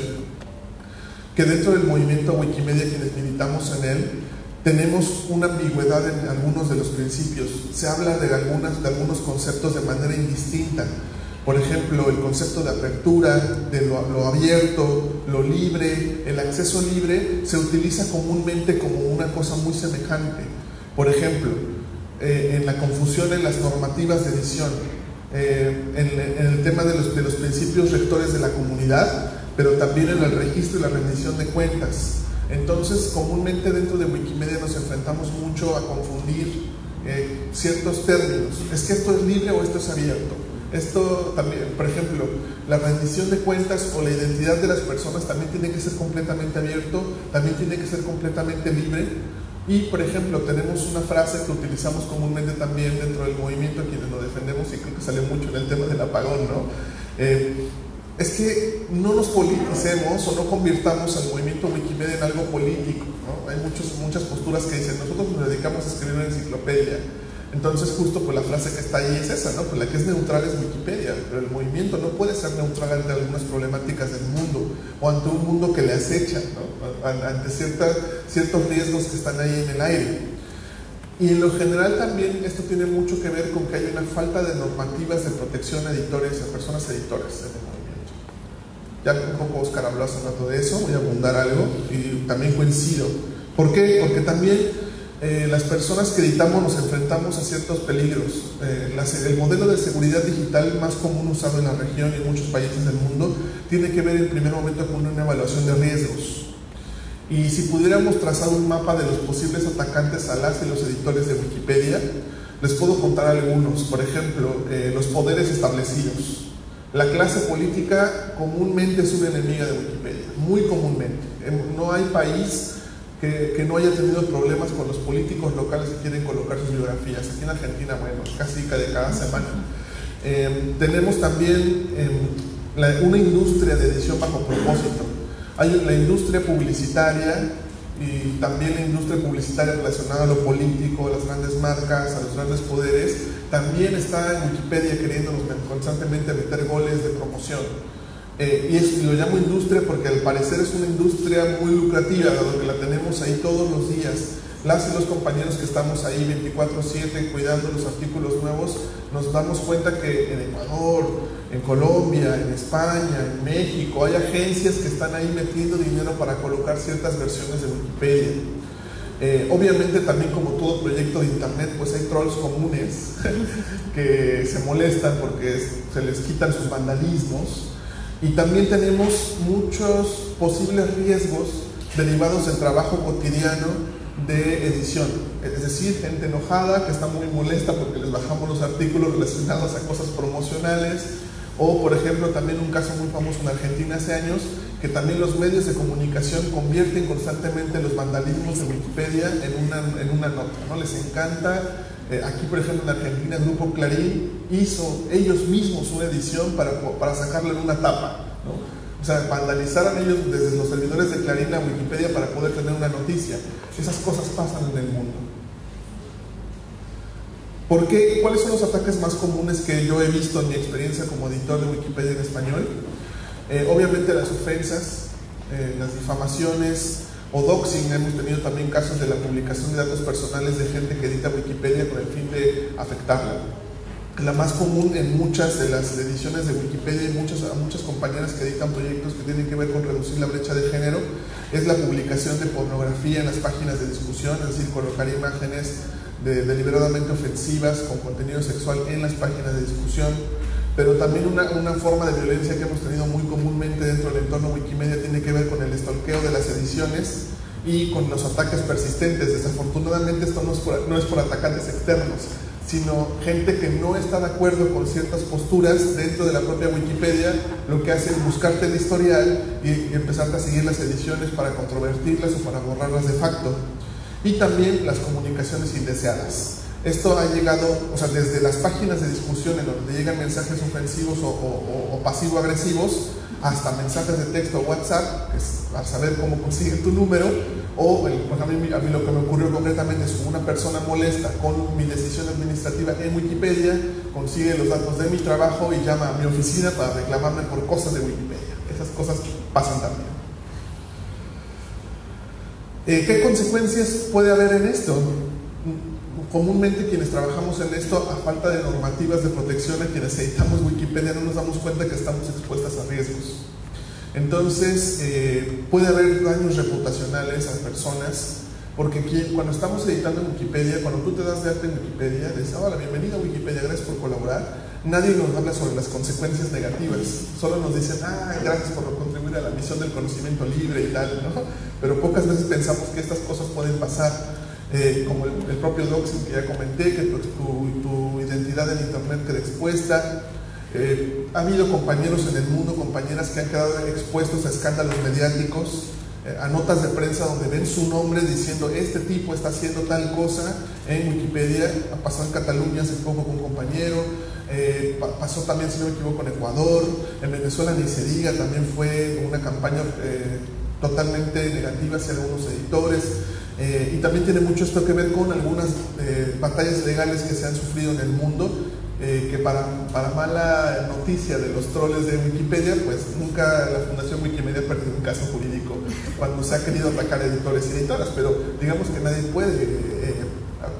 que dentro del movimiento Wikimedia, quienes militamos en él, tenemos una ambigüedad en algunos de los principios. Se habla de, algunas, de algunos conceptos de manera indistinta. Por ejemplo, el concepto de apertura, de lo, lo abierto, lo libre, el acceso libre, se utiliza comúnmente como una cosa muy semejante. Por ejemplo, eh, en la confusión en las normativas de edición, eh, en, en el tema de los, de los principios rectores de la comunidad, pero también en el registro y la rendición de cuentas. Entonces, comúnmente dentro de Wikimedia nos enfrentamos mucho a confundir eh, ciertos términos. ¿Es que esto es libre o esto es abierto? Esto también, por ejemplo, la rendición de cuentas o la identidad de las personas también tiene que ser completamente abierto, también tiene que ser completamente libre. Y, por ejemplo, tenemos una frase que utilizamos comúnmente también dentro del movimiento, quienes lo defendemos, y creo que sale mucho en el tema del apagón, ¿no? Eh, es que no nos politicemos o no convirtamos al movimiento Wikimedia en algo político, ¿no? Hay muchos, muchas posturas que dicen, nosotros nos dedicamos a escribir una enciclopedia. Entonces justo pues la frase que está ahí es esa, ¿no? Pues la que es neutral es Wikipedia, pero el movimiento no puede ser neutral ante algunas problemáticas del mundo o ante un mundo que le acecha, ¿no? Ante ciertas, ciertos riesgos que están ahí en el aire. Y en lo general también esto tiene mucho que ver con que hay una falta de normativas de protección a editores, a personas editoras en el movimiento. Ya un poco Oscar habló hace rato de eso, voy a abundar algo y también coincido. ¿Por qué? Porque también eh, las personas que editamos nos enfrentamos a ciertos peligros. Eh, la, el modelo de seguridad digital más común usado en la región y en muchos países del mundo tiene que ver en primer momento con una evaluación de riesgos. Y si pudiéramos trazar un mapa de los posibles atacantes a las y los editores de Wikipedia, les puedo contar algunos. Por ejemplo, eh, los poderes establecidos. La clase política comúnmente es una enemiga de Wikipedia, muy comúnmente. No hay país que, que no haya tenido problemas con los políticos locales que quieren colocar sus biografías. Aquí en Argentina, bueno, casi de cada semana. Eh, tenemos también eh, la, una industria de edición bajo propósito. Hay la industria publicitaria y también la industria publicitaria relacionada a lo político, a las grandes marcas, a los grandes poderes, también está en Wikipedia queriéndonos constantemente meter goles de promoción. Eh, y, es, y lo llamo industria porque al parecer es una industria muy lucrativa, dado que la tenemos ahí todos los días. Las y los compañeros que estamos ahí veinticuatro siete cuidando los artículos nuevos, nos damos cuenta que en Ecuador, en Colombia, en España, en México, hay agencias que están ahí metiendo dinero para colocar ciertas versiones de Wikipedia. Eh, obviamente también, como todo proyecto de internet, pues hay trolls comunes que se molestan porque se les quitan sus vandalismos, y también tenemos muchos posibles riesgos derivados del trabajo cotidiano de edición, es decir, gente enojada que está muy molesta porque les bajamos los artículos relacionados a cosas promocionales, o por ejemplo también un caso muy famoso en Argentina hace años, que también los medios de comunicación convierten constantemente los vandalismos de Wikipedia en una, en una nota, ¿no? Les encanta. Eh, aquí por ejemplo en Argentina el grupo Clarín hizo ellos mismos una edición para, para sacarlo en una tapa, ¿no? O sea, vandalizaron ellos desde los servidores de Clarín a Wikipedia para poder tener una noticia. Esas cosas pasan en el mundo. ¿Por qué? ¿Cuáles son los ataques más comunes que yo he visto en mi experiencia como editor de Wikipedia en español? Eh, obviamente las ofensas, eh, las difamaciones o doxing. Hemos tenido también casos de la publicación de datos personales de gente que edita Wikipedia con el fin de afectarla. La más común en muchas de las ediciones de Wikipedia y muchas, a muchas compañeras que editan proyectos que tienen que ver con reducir la brecha de género es la publicación de pornografía en las páginas de discusión, es decir, colocar imágenes de, deliberadamente ofensivas con contenido sexual en las páginas de discusión. Pero también una, una forma de violencia que hemos tenido muy comúnmente dentro del entorno Wikimedia tiene que ver con el stalkeo de las ediciones y con los ataques persistentes. Desafortunadamente esto no es por, no es por atacantes externos, sino gente que no está de acuerdo con ciertas posturas dentro de la propia Wikipedia, lo que hace es buscarte el historial y, y empezarte a seguir las ediciones para controvertirlas o para borrarlas de facto. Y también las comunicaciones indeseadas. Esto ha llegado, o sea, desde las páginas de discusión en donde llegan mensajes ofensivos o, o, o pasivo-agresivos, hasta mensajes de texto o WhatsApp, que es a saber cómo consiguen tu número, o el, pues a, mí, a mí lo que me ocurrió concretamente es una persona molesta con mi decisión administrativa en Wikipedia, consigue los datos de mi trabajo y llama a mi oficina para reclamarme por cosas de Wikipedia. Esas cosas pasan también. Eh, ¿Qué consecuencias puede haber en esto? Comúnmente quienes trabajamos en esto, a falta de normativas de protección, a quienes editamos Wikipedia no nos damos cuenta que estamos expuestas a riesgos. Entonces eh, puede haber daños reputacionales a personas, porque quien, cuando estamos editando en Wikipedia, cuando tú te das de alta en Wikipedia, dices, hola, bienvenida a Wikipedia, gracias por colaborar, nadie nos habla sobre las consecuencias negativas, solo nos dicen, ah, gracias por contribuir a la misión del conocimiento libre y tal, ¿no? Pero pocas veces pensamos que estas cosas pueden pasar. Eh, como el, el propio doxing que ya comenté, que tu, tu, tu identidad en internet queda expuesta. Eh, ha habido compañeros en el mundo, compañeras que han quedado expuestos a escándalos mediáticos, eh, a notas de prensa donde ven su nombre diciendo este tipo está haciendo tal cosa en Wikipedia. Ha pasado en Cataluña hace poco con un compañero, eh, pa pasó también, si no me equivoco, en Ecuador, en Venezuela ni se diga, también fue una campaña eh, totalmente negativa hacia algunos editores. Eh, y también tiene mucho esto que ver con algunas eh, batallas legales que se han sufrido en el mundo, eh, que para, para mala noticia de los troles de Wikipedia, pues nunca la Fundación Wikimedia ha perdido un caso jurídico cuando se ha querido atacar a editores y editoras, pero digamos que nadie puede eh,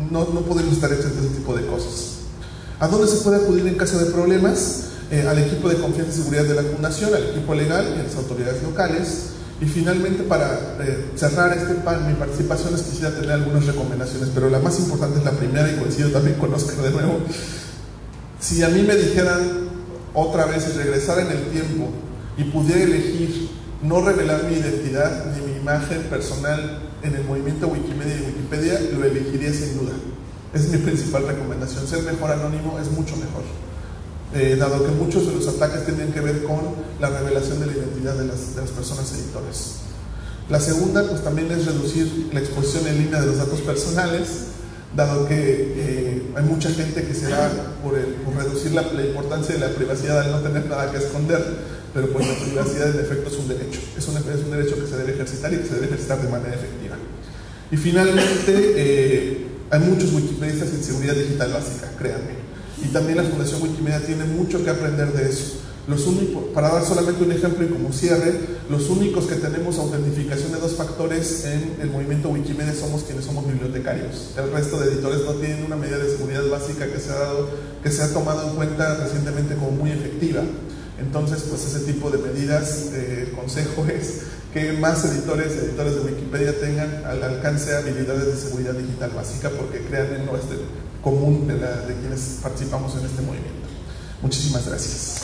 no, no podemos estar exentos de ese tipo de cosas. ¿A dónde se puede acudir en caso de problemas? Eh, al equipo de confianza y seguridad de la Fundación, al equipo legal y a las autoridades locales. Y finalmente, para eh, cerrar este pan, mi participación, les quisiera tener algunas recomendaciones, pero la más importante es la primera, y coincido también con Oscar de nuevo. Si a mí me dijeran otra vez, si regresara en el tiempo y pudiera elegir no revelar mi identidad ni mi imagen personal en el movimiento Wikimedia y Wikipedia, lo elegiría sin duda. Es mi principal recomendación. Ser mejor anónimo es mucho mejor. Eh, dado que muchos de los ataques tienen que ver con la revelación de la identidad de las, de las personas editores. La segunda, pues también es reducir la exposición en línea de los datos personales, dado que eh, hay mucha gente que se da por, el, por reducir la, la importancia de la privacidad al no tener nada que esconder, pero pues la privacidad en efecto es un derecho, es un, es un derecho que se debe ejercitar y que se debe ejercitar de manera efectiva. Y finalmente, eh, hay muchos wikipedistas en seguridad digital básica, créanme. Y también la Fundación Wikimedia tiene mucho que aprender de eso. Los únicos, para dar solamente un ejemplo y como cierre, los únicos que tenemos autentificación de dos factores en el movimiento Wikimedia somos quienes somos bibliotecarios. El resto de editores no tienen una medida de seguridad básica que se ha dado, que se ha tomado en cuenta recientemente como muy efectiva. Entonces, pues ese tipo de medidas, eh, el consejo es que más editores y editores de Wikipedia tengan al alcance habilidades de seguridad digital básica, porque créanme, no es del común de, la, de quienes participamos en este movimiento. Muchísimas gracias.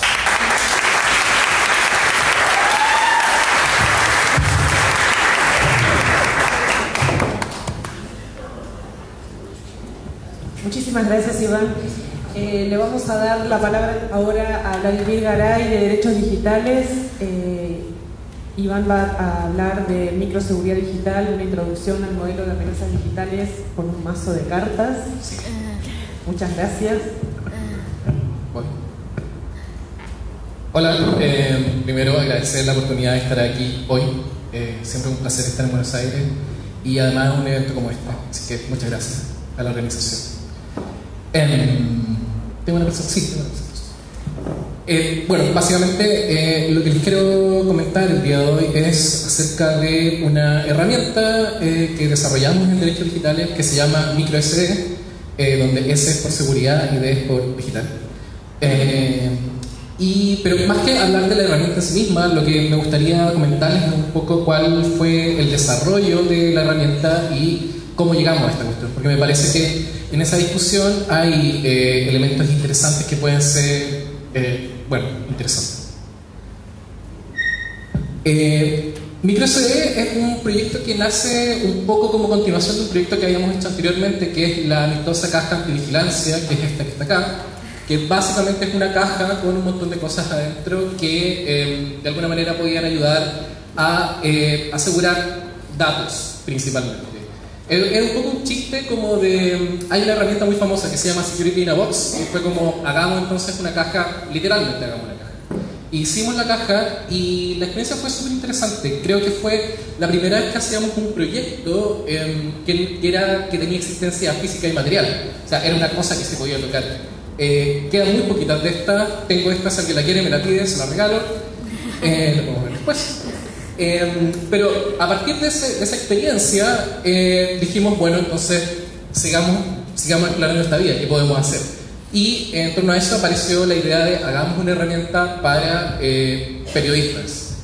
Muchísimas gracias, Iván. Eh, le vamos a dar la palabra ahora a Vladimir Garay de Derechos Digitales. Eh, Iván va a hablar de microseguridad digital, una introducción al modelo de amenazas digitales con un mazo de cartas. Sí. Muchas gracias.
Bueno. Hola, eh, primero agradecer la oportunidad de estar aquí hoy. Eh, siempre un placer estar en Buenos Aires y además un evento como este. Así que muchas gracias a la organización. Eh, ¿Tengo una presentación? Sí, tengo una presentación. Eh, bueno, básicamente eh, lo que les quiero comentar el día de hoy es acerca de una herramienta eh, que desarrollamos en Derechos Digitales que se llama MicroSD, eh, donde S es por seguridad y D es por digital. Eh, y, pero más que hablar de la herramienta en sí misma, lo que me gustaría comentarles es un poco cuál fue el desarrollo de la herramienta y cómo llegamos a esta cuestión, porque me parece que en esa discusión hay eh, elementos interesantes que pueden ser, eh, bueno, interesantes. Eh, MicroSD es un proyecto que nace un poco como continuación de un proyecto que habíamos hecho anteriormente, que es la amistosa caja antivigilancia, que es esta que está acá, que básicamente es una caja con un montón de cosas adentro que eh, de alguna manera podían ayudar a eh, asegurar datos principalmente. Es un poco un chiste como de... Hay una herramienta muy famosa que se llama Security in a Box, que fue como, hagamos entonces una caja, literalmente hagamos una caja. Hicimos la caja y la experiencia fue súper interesante. Creo que fue la primera vez que hacíamos un proyecto eh, que, que, era, que tenía existencia física y material. O sea, era una cosa que se podía tocar. Eh, quedan muy poquitas de estas. Tengo esta, si alguien la quiere me la pide, se la regalo. Eh, lo podemos ver después. Eh, pero a partir de, ese, de esa experiencia eh, dijimos, bueno, entonces sigamos, sigamos explorando esta vía, ¿qué podemos hacer? Y eh, en torno a eso apareció la idea de hagamos una herramienta para eh, periodistas.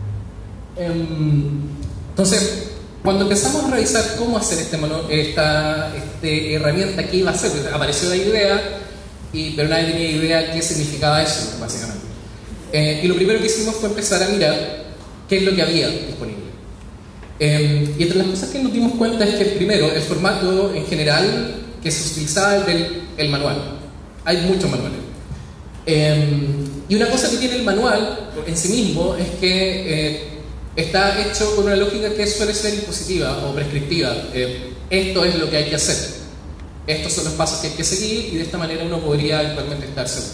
Eh, entonces, cuando empezamos a revisar cómo hacer este mono, esta este herramienta, qué iba a hacer, apareció la idea, y, pero nadie tenía idea qué significaba eso, básicamente. Eh, y lo primero que hicimos fue empezar a mirar qué es lo que había disponible. Eh, y entre las cosas que nos dimos cuenta es que, primero, el formato en general que se utilizaba es del el manual. Hay muchos manuales. Eh, y una cosa que tiene el manual en sí mismo es que eh, está hecho con una lógica que suele ser impositiva o prescriptiva. Eh, esto es lo que hay que hacer. Estos son los pasos que hay que seguir y de esta manera uno podría eventualmente estar seguro.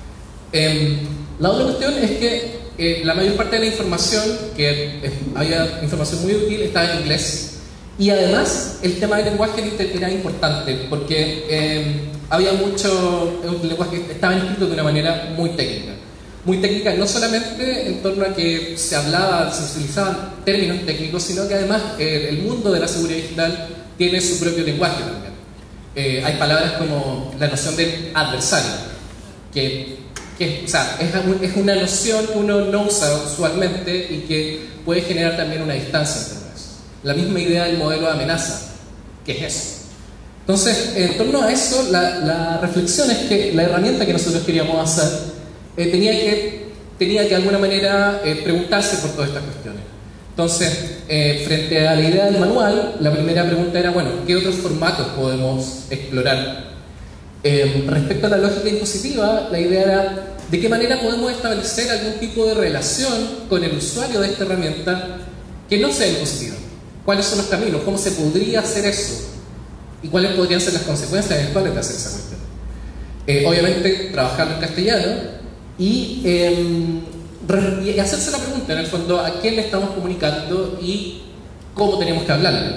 Eh, la otra cuestión es que Eh, la mayor parte de la información, que eh, había información muy útil, estaba en inglés. Y además, el tema del lenguaje era importante, porque eh, había mucho un lenguaje que estaba escrito de una manera muy técnica. Muy técnica, no solamente en torno a que se hablaba, se utilizaban términos técnicos, sino que además eh, el mundo de la seguridad digital tiene su propio lenguaje también. Eh, hay palabras como la noción de adversario, que, que o sea, es, es una noción que uno no usa usualmente y que puede generar también una distancia entre eso. La misma idea del modelo de amenaza, que es eso. Entonces, en torno a eso, la, la reflexión es que la herramienta que nosotros queríamos hacer eh, tenía, que, tenía que de alguna manera eh, preguntarse por todas estas cuestiones. Entonces, eh, frente a la idea del manual, la primera pregunta era, bueno, ¿qué otros formatos podemos explorar? Eh, respecto a la lógica impositiva, la idea era, ¿de qué manera podemos establecer algún tipo de relación con el usuario de esta herramienta que no sea impositiva? ¿Cuáles son los caminos? ¿Cómo se podría hacer eso? ¿Y cuáles podrían ser las consecuencias eventuales de hacer esa cuestión? Eh, obviamente, trabajando en castellano y... Eh, y hacerse la pregunta, en el fondo, a quién le estamos comunicando y cómo tenemos que hablarle.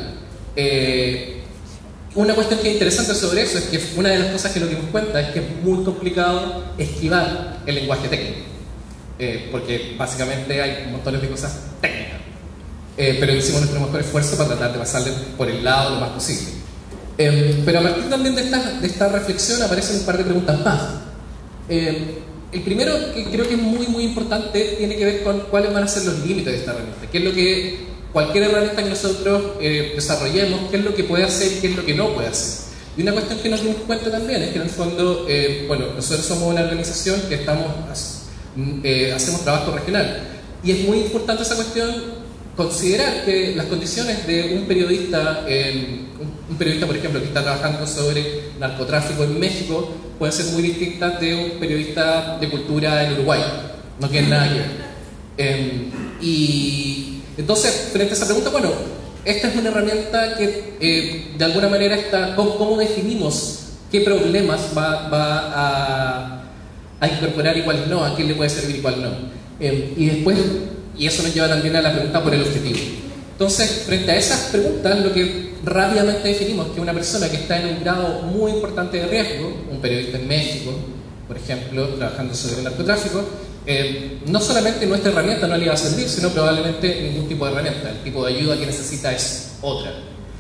Eh, una cuestión que es interesante sobre eso es que una de las cosas que nos dimos cuenta es que es muy complicado esquivar el lenguaje técnico, eh, porque básicamente hay montones de cosas técnicas, eh, pero hicimos nuestro mejor esfuerzo para tratar de pasarle por el lado lo más posible. Eh, pero a partir también de esta, de esta reflexión aparecen un par de preguntas más. Eh, El primero, que creo que es muy muy importante, tiene que ver con cuáles van a ser los límites de esta herramienta. ¿Qué es lo que cualquier herramienta que nosotros eh, desarrollemos, qué es lo que puede hacer y qué es lo que no puede hacer? Y una cuestión que nos dimos cuenta también es que en el fondo, eh, bueno, nosotros somos una organización que estamos, eh, hacemos trabajo regional. Y es muy importante esa cuestión, considerar que las condiciones de un periodista, eh, un periodista por ejemplo que está trabajando sobre narcotráfico en México, pueden ser muy distintas de un periodista de cultura en Uruguay, no tienen nada que ver. Eh, y entonces, frente a esa pregunta, bueno, esta es una herramienta que eh, de alguna manera está, ¿cómo, cómo definimos qué problemas va, va a, a incorporar y cuáles no, a quién le puede servir y cuál no? Eh, y después, y eso nos lleva también a la pregunta por el objetivo. Entonces, frente a esas preguntas, lo que rápidamente definimos es que una persona que está en un grado muy importante de riesgo, un periodista en México, por ejemplo, trabajando sobre el narcotráfico, eh, no solamente nuestra herramienta no le va a servir, sino probablemente ningún tipo de herramienta. El tipo de ayuda que necesita es otra.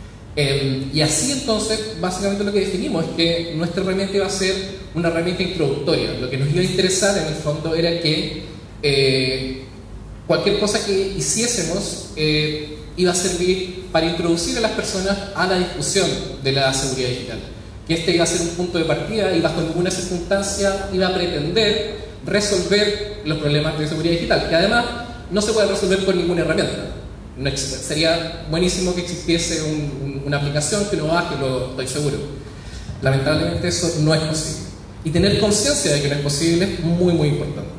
Eh, y así entonces, básicamente lo que definimos es que nuestra herramienta iba a ser una herramienta introductoria. Lo que nos iba a interesar en el fondo era que eh, cualquier cosa que hiciésemos eh, iba a servir para introducir a las personas a la discusión de la seguridad digital. Que este iba a ser un punto de partida y bajo ninguna circunstancia iba a pretender resolver los problemas de seguridad digital, que además no se puede resolver con ninguna herramienta. No existe. Sería buenísimo que existiese un, un, una aplicación que uno baje, lo estoy seguro. Lamentablemente eso no es posible. Y tener conciencia de que no es posible es muy muy importante.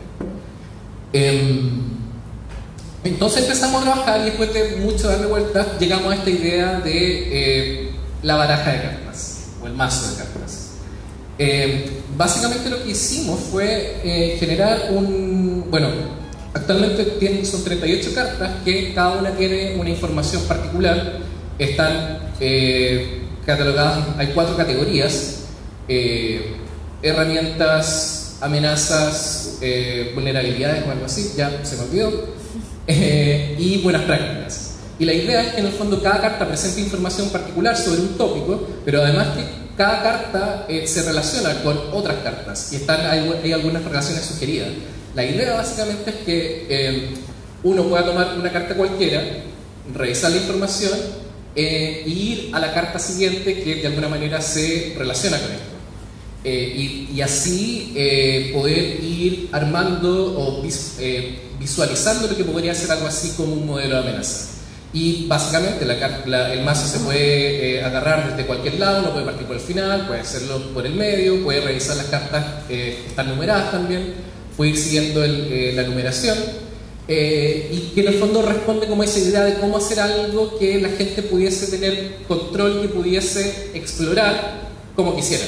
Eh, Entonces empezamos a trabajar y después de mucho darle vueltas llegamos a esta idea de eh, la baraja de cartas o el mazo de cartas. Eh, básicamente lo que hicimos fue eh, generar un... Bueno, actualmente tienen, son treinta y ocho cartas que cada una tiene una información particular. Están eh, catalogadas, hay cuatro categorías: eh, herramientas, amenazas, eh, vulnerabilidades o algo así, ya se me olvidó. Eh, y buenas prácticas. Y la idea es que en el fondo cada carta presenta información particular sobre un tópico, pero además que cada carta eh, se relaciona con otras cartas y están, hay, hay algunas relaciones sugeridas. La idea básicamente es que eh, uno pueda tomar una carta cualquiera, revisar la información eh, e ir a la carta siguiente que de alguna manera se relaciona con esto. Eh, y, y así eh, poder ir armando o vis, eh, visualizando lo que podría ser algo así como un modelo de amenaza. Y básicamente la, la, el mazo se puede eh, agarrar desde cualquier lado, uno puede partir por el final, puede hacerlo por el medio, puede revisar las cartas eh, que están numeradas también, puede ir siguiendo el, eh, la numeración eh, y que en el fondo responde como esa idea de cómo hacer algo que la gente pudiese tener control, que pudiese explorar como quisiera.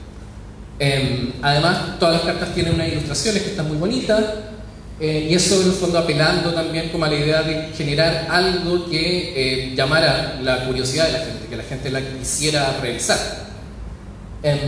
Eh, además, todas las cartas tienen unas ilustraciones que están muy bonitas. Eh, y eso en el fondo apelando también como a la idea de generar algo que eh, llamara la curiosidad de la gente, que la gente la quisiera revisar. Eh,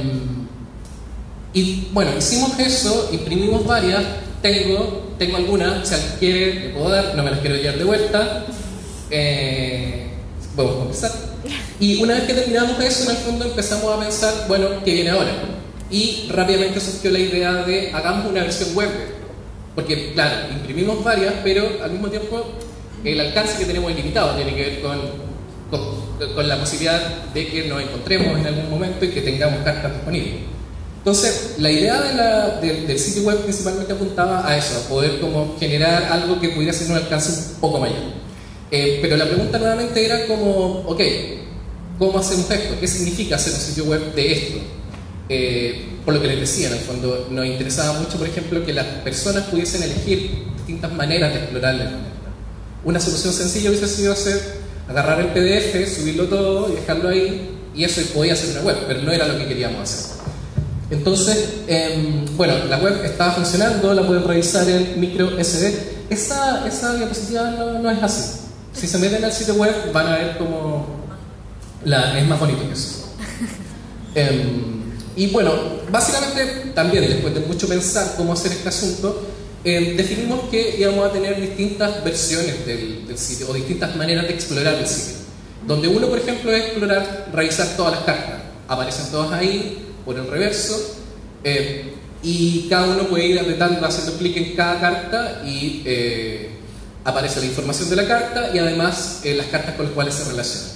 y bueno, hicimos eso, imprimimos varias, tengo, tengo algunas, si alguien quiere, le puedo dar, no me las quiero llevar de vuelta. Eh, podemos comenzar. Y una vez que terminamos eso, en el fondo empezamos a pensar, bueno, ¿qué viene ahora? Y rápidamente surgió la idea de hagamos una versión web de esto. Porque, claro, imprimimos varias, pero al mismo tiempo el alcance que tenemos es limitado, tiene que ver con, con, con la posibilidad de que nos encontremos en algún momento y que tengamos cartas disponibles. Entonces, la idea de la, de, del sitio web principalmente apuntaba a eso, a poder como generar algo que pudiera ser un alcance un poco mayor. Eh, pero la pregunta nuevamente era como, ok, ¿cómo hacemos esto? ¿Qué significa hacer un sitio web de esto? Eh, por lo que les decía, en el fondo nos interesaba mucho, por ejemplo, que las personas pudiesen elegir distintas maneras de explorar la herramienta. Una solución sencilla hubiese sido hacer, agarrar el P D F, subirlo todo y dejarlo ahí, y eso podía ser una web, pero no era lo que queríamos hacer. Entonces, eh, bueno, la web estaba funcionando, la pueden revisar en microSD. Esa, esa diapositiva no, no es así. Si se meten al sitio web van a ver cómo la, es más bonito que eso. Eh, y bueno, básicamente también después de mucho pensar cómo hacer este asunto, eh, definimos que íbamos a tener distintas versiones del, del sitio o distintas maneras de explorar el sitio. Donde uno, por ejemplo, es explorar, revisar todas las cartas. Aparecen todas ahí por el reverso, eh, y cada uno puede ir apretando, haciendo clic en cada carta y eh, aparece la información de la carta y además eh, las cartas con las cuales se relacionan.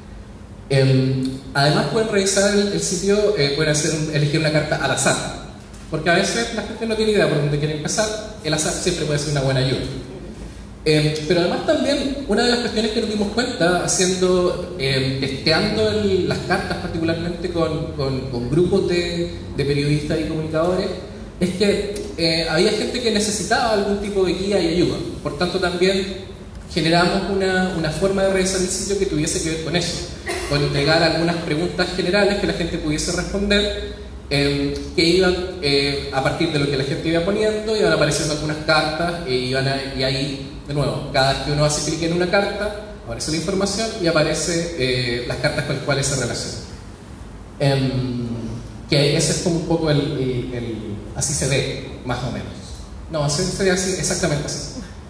Eh, además pueden revisar el, el sitio, eh, pueden hacer un, elegir una carta al azar, porque a veces la gente no tiene idea por dónde quiere empezar, el azar siempre puede ser una buena ayuda. Eh, pero además también una de las cuestiones que nos dimos cuenta haciendo, eh, testeando el, las cartas particularmente con, con, con grupos de, de periodistas y comunicadores, es que eh, había gente que necesitaba algún tipo de guía y ayuda. Por tanto también generamos una, una forma de revisar el sitio que tuviese que ver con eso, con entregar algunas preguntas generales que la gente pudiese responder, eh, que iban eh, a partir de lo que la gente iba poniendo, iban apareciendo algunas cartas e iban a, y ahí de nuevo, cada vez que uno hace clic en una carta, aparece la información y aparece eh, las cartas con las cuales se relacionan. Eh, que ese es como un poco el, el, el... así se ve, más o menos. No, se, se ve así, exactamente así.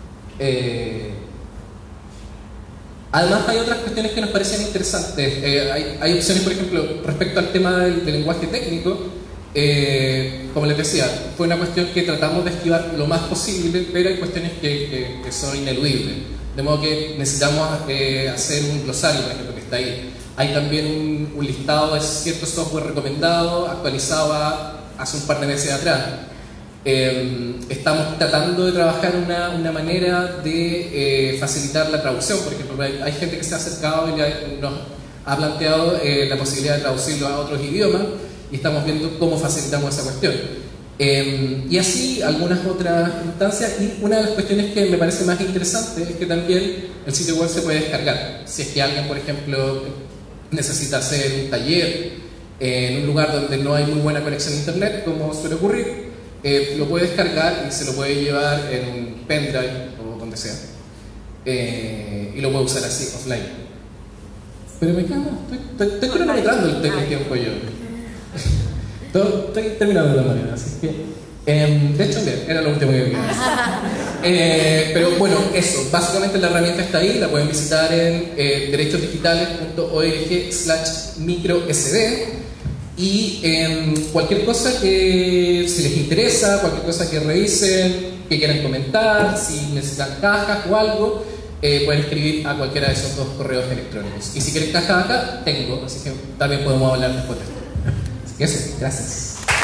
Eh, además hay otras cuestiones que nos parecían interesantes. Eh, hay, hay opciones, por ejemplo, respecto al tema del, del lenguaje técnico. Eh, como les decía, fue una cuestión que tratamos de esquivar lo más posible, pero hay cuestiones que, que, que son ineludibles, de modo que necesitamos eh, hacer un glosario, por ejemplo, que está ahí. Hay también un, un listado de cierto software recomendado, actualizado a, hace un par de meses atrás. Eh, estamos tratando de trabajar una, una manera de eh, facilitar la traducción, por ejemplo, hay, hay gente que se ha acercado y ya nos ha planteado eh, la posibilidad de traducirlo a otros idiomas, y estamos viendo cómo facilitamos esa cuestión. Eh, y así algunas otras instancias, y una de las cuestiones que me parece más interesante es que también el sitio web se puede descargar. Si es que alguien, por ejemplo, necesita hacer un taller eh, en un lugar donde no hay muy buena conexión a internet, como suele ocurrir, eh, lo puede descargar y se lo puede llevar en un pendrive o donde sea. Eh, y lo puede usar así, offline. Pero me quedo, estoy, estoy, estoy cronometrando el, el tiempo yo. Todo, estoy terminando de la manera, así que eh, de hecho, bien, era lo último que quería decir. Eh, pero bueno, eso, básicamente la herramienta está ahí, la pueden visitar en eh, derechosdigitales punto org slash microsd, y eh, cualquier cosa que si les interesa, cualquier cosa que revisen, que quieran comentar, si necesitan cajas o algo, eh, pueden escribir a cualquiera de esos dos correos electrónicos. Y si quieren cajas acá, tengo, así que también podemos hablar después de esto. Así que eso, gracias.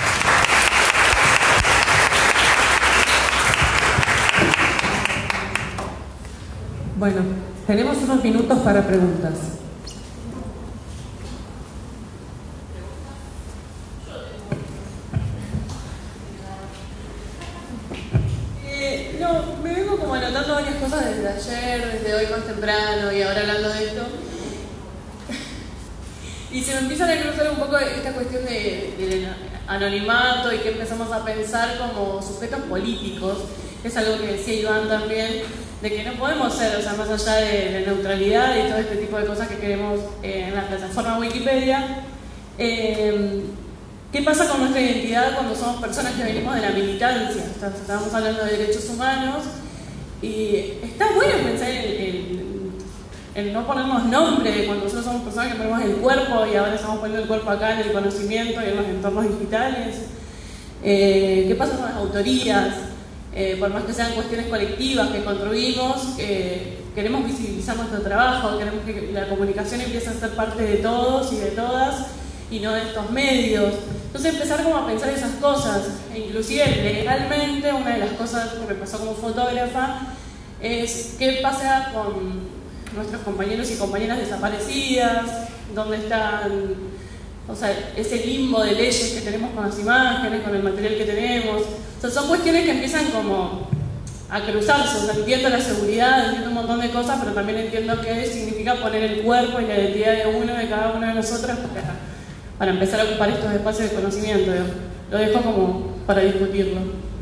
Bueno, tenemos unos minutos para preguntas.
Eh, no, me vengo como anotando varias cosas desde ayer, desde hoy más temprano y ahora hablando de esto. Y se me empiezan a cruzar un poco esta cuestión de, de anonimato y que empezamos a pensar como sujetos políticos, que es algo que decía Iván también, de que no podemos ser, o sea, más allá de la neutralidad y todo este tipo de cosas que queremos eh, en la plataforma Wikipedia. Eh, ¿Qué pasa con nuestra identidad cuando somos personas que venimos de la militancia? Estamos hablando de derechos humanos y está bueno pensar en, en en no ponernos nombre, cuando nosotros somos personas que ponemos el cuerpo y ahora estamos poniendo el cuerpo acá en el conocimiento y en los entornos digitales. Eh, ¿Qué pasa con las autorías? Eh, por más que sean cuestiones colectivas que construimos, eh, queremos visibilizar nuestro trabajo, queremos que la comunicación empiece a ser parte de todos y de todas y no de estos medios. Entonces empezar como a pensar esas cosas, e inclusive legalmente una de las cosas que me pasó como fotógrafa es qué pasa con nuestros compañeros y compañeras desaparecidas, dónde están, o sea, ese limbo de leyes que tenemos con las imágenes, con el material que tenemos. O sea, son cuestiones que empiezan como a cruzarse. O sea, entiendo la seguridad, entiendo un montón de cosas, pero también entiendo qué significa poner el cuerpo y la identidad de uno, de cada uno de nosotros, para, para empezar a ocupar estos espacios de conocimiento. Lo dejo como para discutirlo.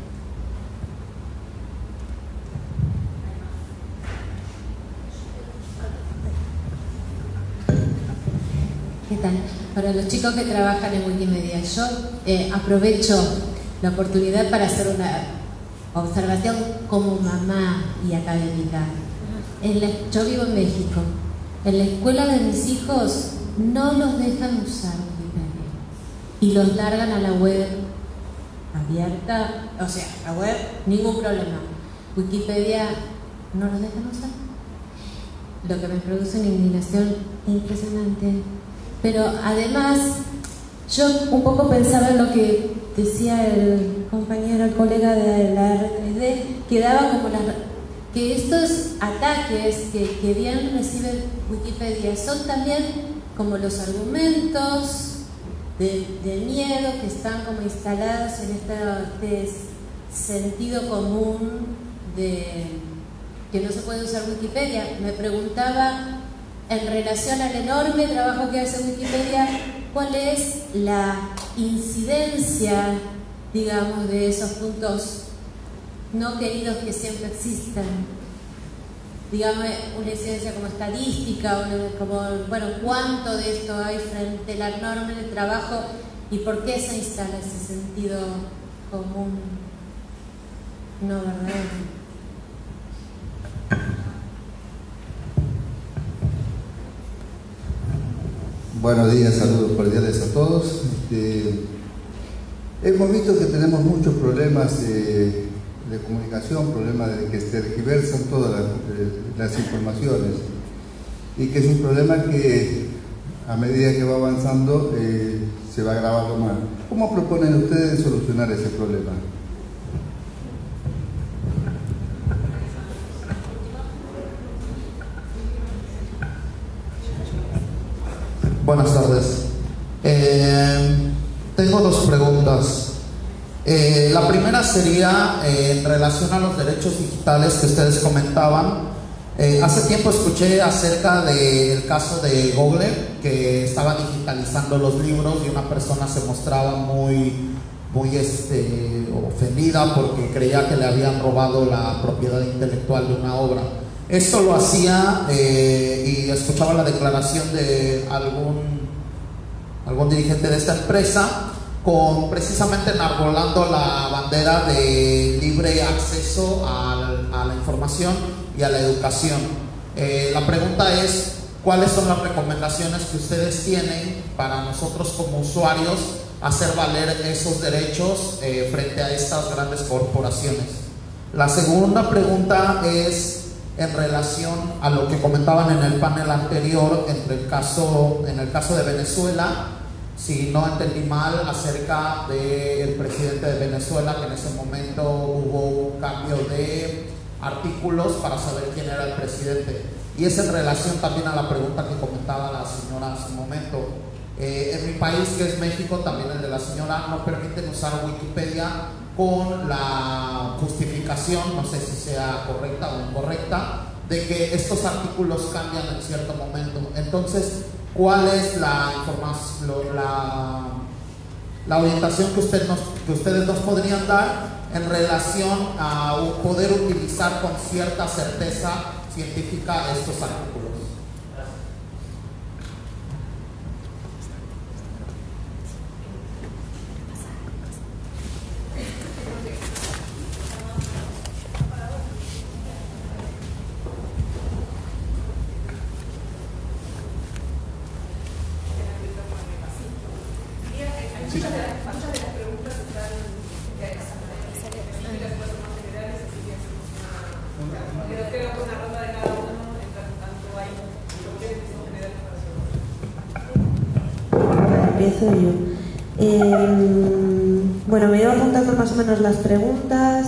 ¿Qué tal? Para los chicos que trabajan en Wikimedia, yo eh, aprovecho la oportunidad para hacer una observación como mamá y académica. En la, yo vivo en México. En la escuela de mis hijos no los dejan usar Wikipedia y los largan a la web abierta, o sea, la web, ningún problema. Wikipedia no los dejan usar. Lo que me produce una indignación impresionante. Pero además, yo un poco pensaba en lo que decía el compañero, el colega de la R tres D, que daba como la, que estos ataques que, que bien recibe Wikipedia son también como los argumentos de, de miedo que están como instalados en este, este sentido común de que no se puede usar Wikipedia. Me preguntaba, en relación al enorme trabajo que hace Wikipedia, ¿cuál es la incidencia, digamos, de esos puntos no queridos que siempre existen? Digamos, una incidencia como estadística, una, como, bueno, ¿cuánto de esto hay frente al enorme trabajo y por qué se instala ese sentido común no verdadero?
Buenos días, saludos cordiales a todos. Este, hemos visto que tenemos muchos problemas de, de comunicación, problemas de que se tergiversan todas las, las informaciones y que es un problema que a medida que va avanzando eh, se va agravando más. ¿Cómo proponen ustedes solucionar ese problema?
Buenas tardes. Eh, tengo dos preguntas. Eh, la primera sería eh, en relación a los derechos digitales que ustedes comentaban. Eh, hace tiempo escuché acerca del caso de Google, que estaba digitalizando los libros y una persona se mostraba muy, muy este, ofendida porque creía que le habían robado la propiedad intelectual de una obra. Esto lo hacía eh, y escuchaba la declaración de algún, algún dirigente de esta empresa con precisamente enarbolando la bandera de libre acceso al, a la información y a la educación. Eh, la pregunta es, ¿cuáles son las recomendaciones que ustedes tienen para nosotros como usuarios hacer valer esos derechos eh, frente a estas grandes corporaciones? La segunda pregunta es en relación a lo que comentaban en el panel anterior entre el caso, en el caso de Venezuela, si no entendí mal, acerca del presidente de Venezuela, que en ese momento hubo un cambio de artículos para saber quién era el presidente. Y es en relación también a la pregunta que comentaba la señora hace un momento. Eh, en mi país, que es México, también el de la señora, no permiten usar Wikipedia con la justificación, no sé si sea correcta o incorrecta, de que estos artículos cambian en cierto momento. Entonces, ¿cuál es la información, la, la orientación que, usted nos, que ustedes nos podrían dar en relación a poder utilizar con cierta certeza científica estos artículos?
que hagamos una ronda de cada uno, mientras tanto hay
Empiezo yo. Eh, bueno, me he ido apuntando más o menos las preguntas.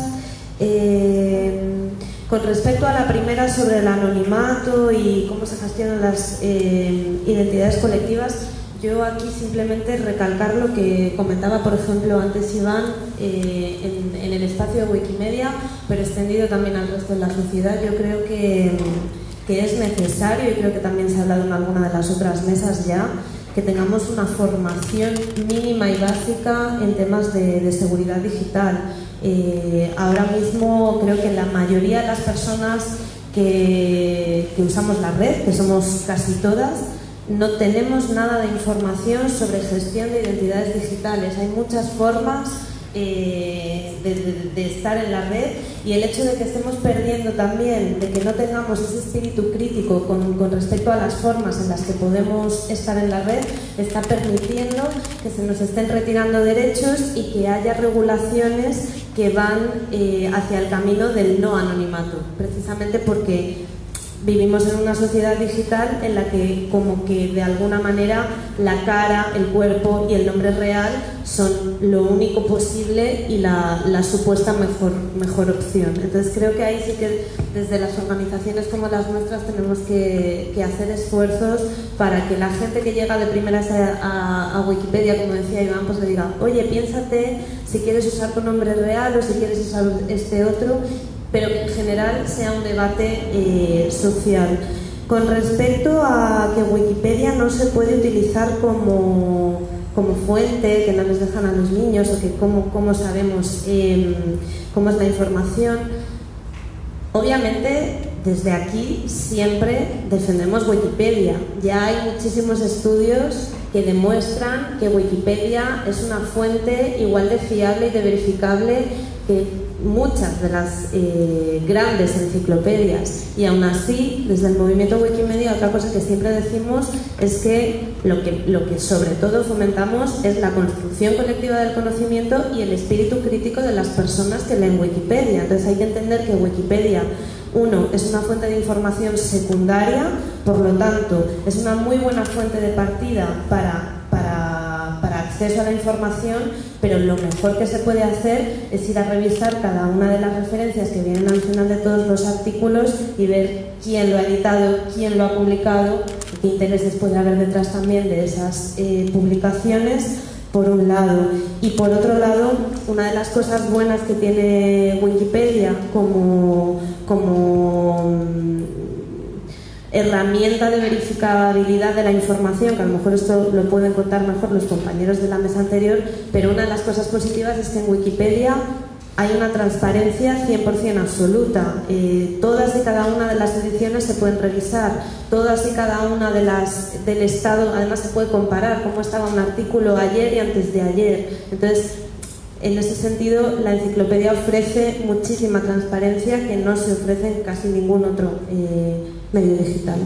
Eh, con respecto a la primera sobre el anonimato y cómo se gestionan las eh, identidades colectivas, yo aquí simplemente recalcar lo que comentaba, por ejemplo, antes Iván eh, en, en el espacio de Wikimedia, pero extendido también al resto de la sociedad. Yo creo que, que es necesario, y creo que también se ha hablado en alguna de las otras mesas ya, que tengamos una formación mínima y básica en temas de, de seguridad digital. Eh, ahora mismo creo que la mayoría de las personas que, que usamos la red, que somos casi todas, no tenemos nada de información sobre gestión de identidades digitales. Hay muchas formas eh, de, de, de estar en la red, y el hecho de que estemos perdiendo también, de que no tengamos ese espíritu crítico con, con respecto a las formas en las que podemos estar en la red, está permitiendo que se nos estén retirando derechos y que haya regulaciones que van eh, hacia el camino del no anonimato, precisamente porque vivimos en una sociedad digital en la que como que de alguna manera la cara, el cuerpo y el nombre real son lo único posible y la, la supuesta mejor, mejor opción. Entonces creo que ahí sí que desde las organizaciones como las nuestras tenemos que, que hacer esfuerzos para que la gente que llega de primeras a, a, a Wikipedia, como decía Iván, pues le diga, oye, piénsate si quieres usar tu nombre real o si quieres usar este otro, pero que en general sea un debate eh, social. Con respecto a que Wikipedia no se puede utilizar como, como fuente, que no les dejan a los niños, o que cómo, cómo sabemos eh, cómo es la información, obviamente desde aquí siempre defendemos Wikipedia. Ya hay muchísimos estudios que demuestran que Wikipedia es una fuente igual de fiable y de verificable que muchas de las eh, grandes enciclopedias, y aún así desde el movimiento Wikimedia otra cosa que siempre decimos es que lo que, lo que sobre todo fomentamos es la construcción colectiva del conocimiento y el espíritu crítico de las personas que leen Wikipedia. Entonces hay que entender que Wikipedia, uno, es una fuente de información secundaria, por lo tanto es una muy buena fuente de partida para, para, para acceso a la información, pero lo mejor que se puede hacer es ir a revisar cada una de las referencias que vienen al final de todos los artículos y ver quién lo ha editado, quién lo ha publicado, y qué intereses puede haber detrás también de esas eh, publicaciones, por un lado. Y por otro lado, una de las cosas buenas que tiene Wikipedia como, como herramienta de verificabilidad de la información, que a lo mejor esto lo pueden contar mejor los compañeros de la mesa anterior, pero una de las cosas positivas es que en Wikipedia hay una transparencia cien por cien absoluta. Eh, todas y cada una de las ediciones se pueden revisar, todas y cada una de las del estado, además se puede comparar cómo estaba un artículo ayer y antes de ayer. Entonces, en ese sentido, la enciclopedia ofrece muchísima transparencia que no se ofrece en casi ningún otro eh, medio digital.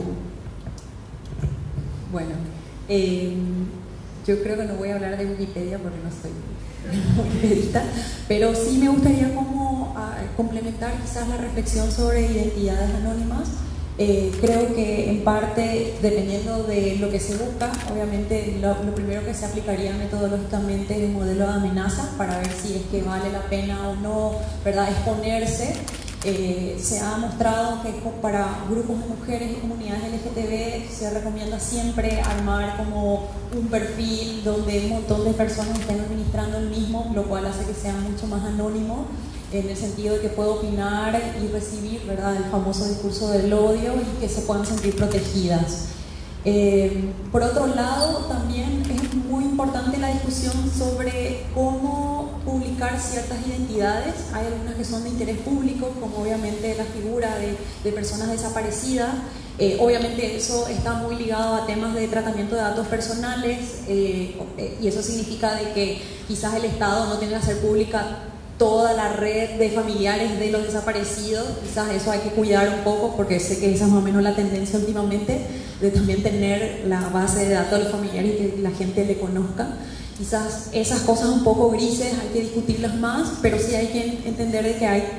Bueno, eh, yo creo que no voy a hablar de Wikipedia porque no soy wikipedista, pero sí me gustaría como a, complementar quizás la reflexión sobre identidades anónimas. Eh, creo que en parte, dependiendo de lo que se busca, obviamente lo, lo primero que se aplicaría metodológicamente es el modelo de amenaza para ver si es que vale la pena o no, ¿verdad?, exponerse. Eh, se ha mostrado que para grupos de mujeres y comunidades L G T B se recomienda siempre armar como un perfil donde un montón de personas estén administrando el mismo, lo cual hace que sea mucho más anónimo, en el sentido de que puedo opinar y recibir, ¿verdad?, el famoso discurso del odio, y que se puedan sentir protegidas. Eh, por otro lado, también es muy importante la discusión sobre cómo publicar ciertas identidades. Hay algunas que son de interés público, como obviamente la figura de, de personas desaparecidas. Eh, obviamente eso está muy ligado a temas de tratamiento de datos personales, eh, y eso significa de que quizás el Estado no tiene que hacer pública toda la red de familiares de los desaparecidos. Quizás eso hay que cuidar un poco, porque sé que esa es más o menos la tendencia últimamente, de también tener la base de datos de los familiares y que la gente le conozca. Quizás esas cosas un poco grises hay que discutirlas más, pero sí hay que entender de que hay todo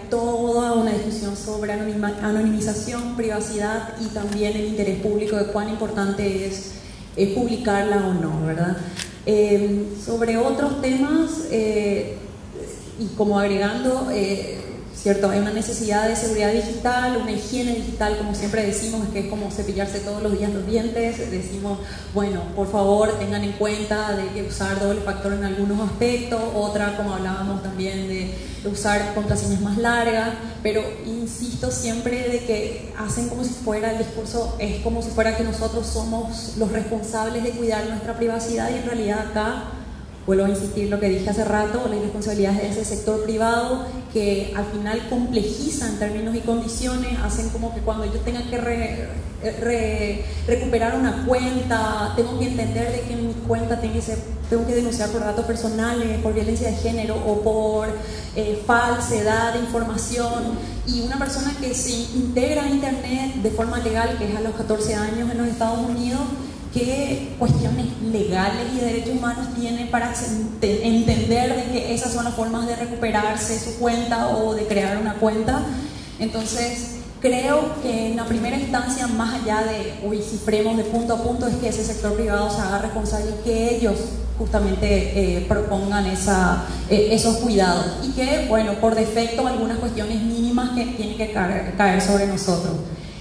toda una discusión sobre anonima, anonimización, privacidad y también el interés público de cuán importante es eh, publicarla o no, ¿verdad? Eh, sobre otros temas, eh, y como agregando, eh, ¿cierto? Hay una necesidad de seguridad digital, una higiene digital, como siempre decimos, que es como cepillarse todos los días los dientes. Decimos, bueno, por favor tengan en cuenta de que usar doble factor en algunos aspectos, otra, como hablábamos también, de usar contraseñas más largas, pero insisto siempre de que hacen como si fuera, el discurso es como si fuera que nosotros somos los responsables de cuidar nuestra privacidad, y en realidad acá, vuelvo a insistir lo que dije hace rato, la irresponsabilidad es de ese sector privado que al final complejiza en términos y condiciones, hacen como que cuando yo tenga que re, re, recuperar una cuenta, tengo que entender de que en mi cuenta tengo que, ser, tengo que denunciar por datos personales, por violencia de género o por eh, falsedad de información. Y una persona que se integra a Internet de forma legal, que es a los catorce años en los Estados Unidos, qué cuestiones legales y de derechos humanos tiene para entender de que esas son las formas de recuperarse su cuenta o de crear una cuenta. Entonces creo que en la primera instancia, más allá de uy, cifremos de punto a punto, es que ese sector privado se haga responsable y que ellos justamente eh, propongan esa, eh, esos cuidados, y que, bueno, por defecto algunas cuestiones mínimas que tienen que caer, caer sobre nosotros.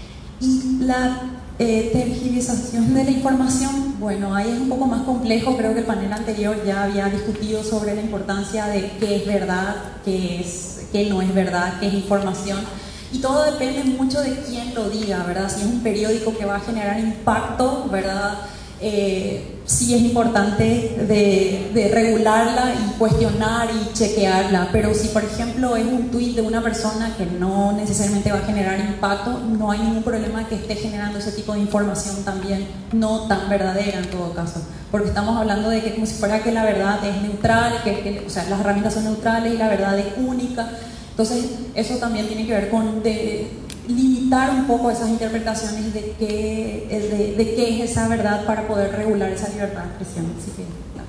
Y la Eh, tergiversación de la información, bueno, ahí es un poco más complejo. Creo que el panel anterior ya había discutido sobre la importancia de qué es verdad, qué, es, qué no es verdad, qué es información, y todo depende mucho de quién lo diga, ¿verdad? Si es un periódico que va a generar impacto, ¿verdad? Eh, sí es importante de, de regularla y cuestionar y chequearla, pero si por ejemplo es un tuit de una persona que no necesariamente va a generar impacto, no hay ningún problema que esté generando ese tipo de información también no tan verdadera en todo caso, porque estamos hablando de que como si fuera que la verdad es neutral, que, que o sea, las herramientas son neutrales y la verdad es única. Entonces eso también tiene que ver con de, limitar un poco esas interpretaciones de qué, de, de qué es esa verdad para poder regular esa libertad de expresión. Así que, no.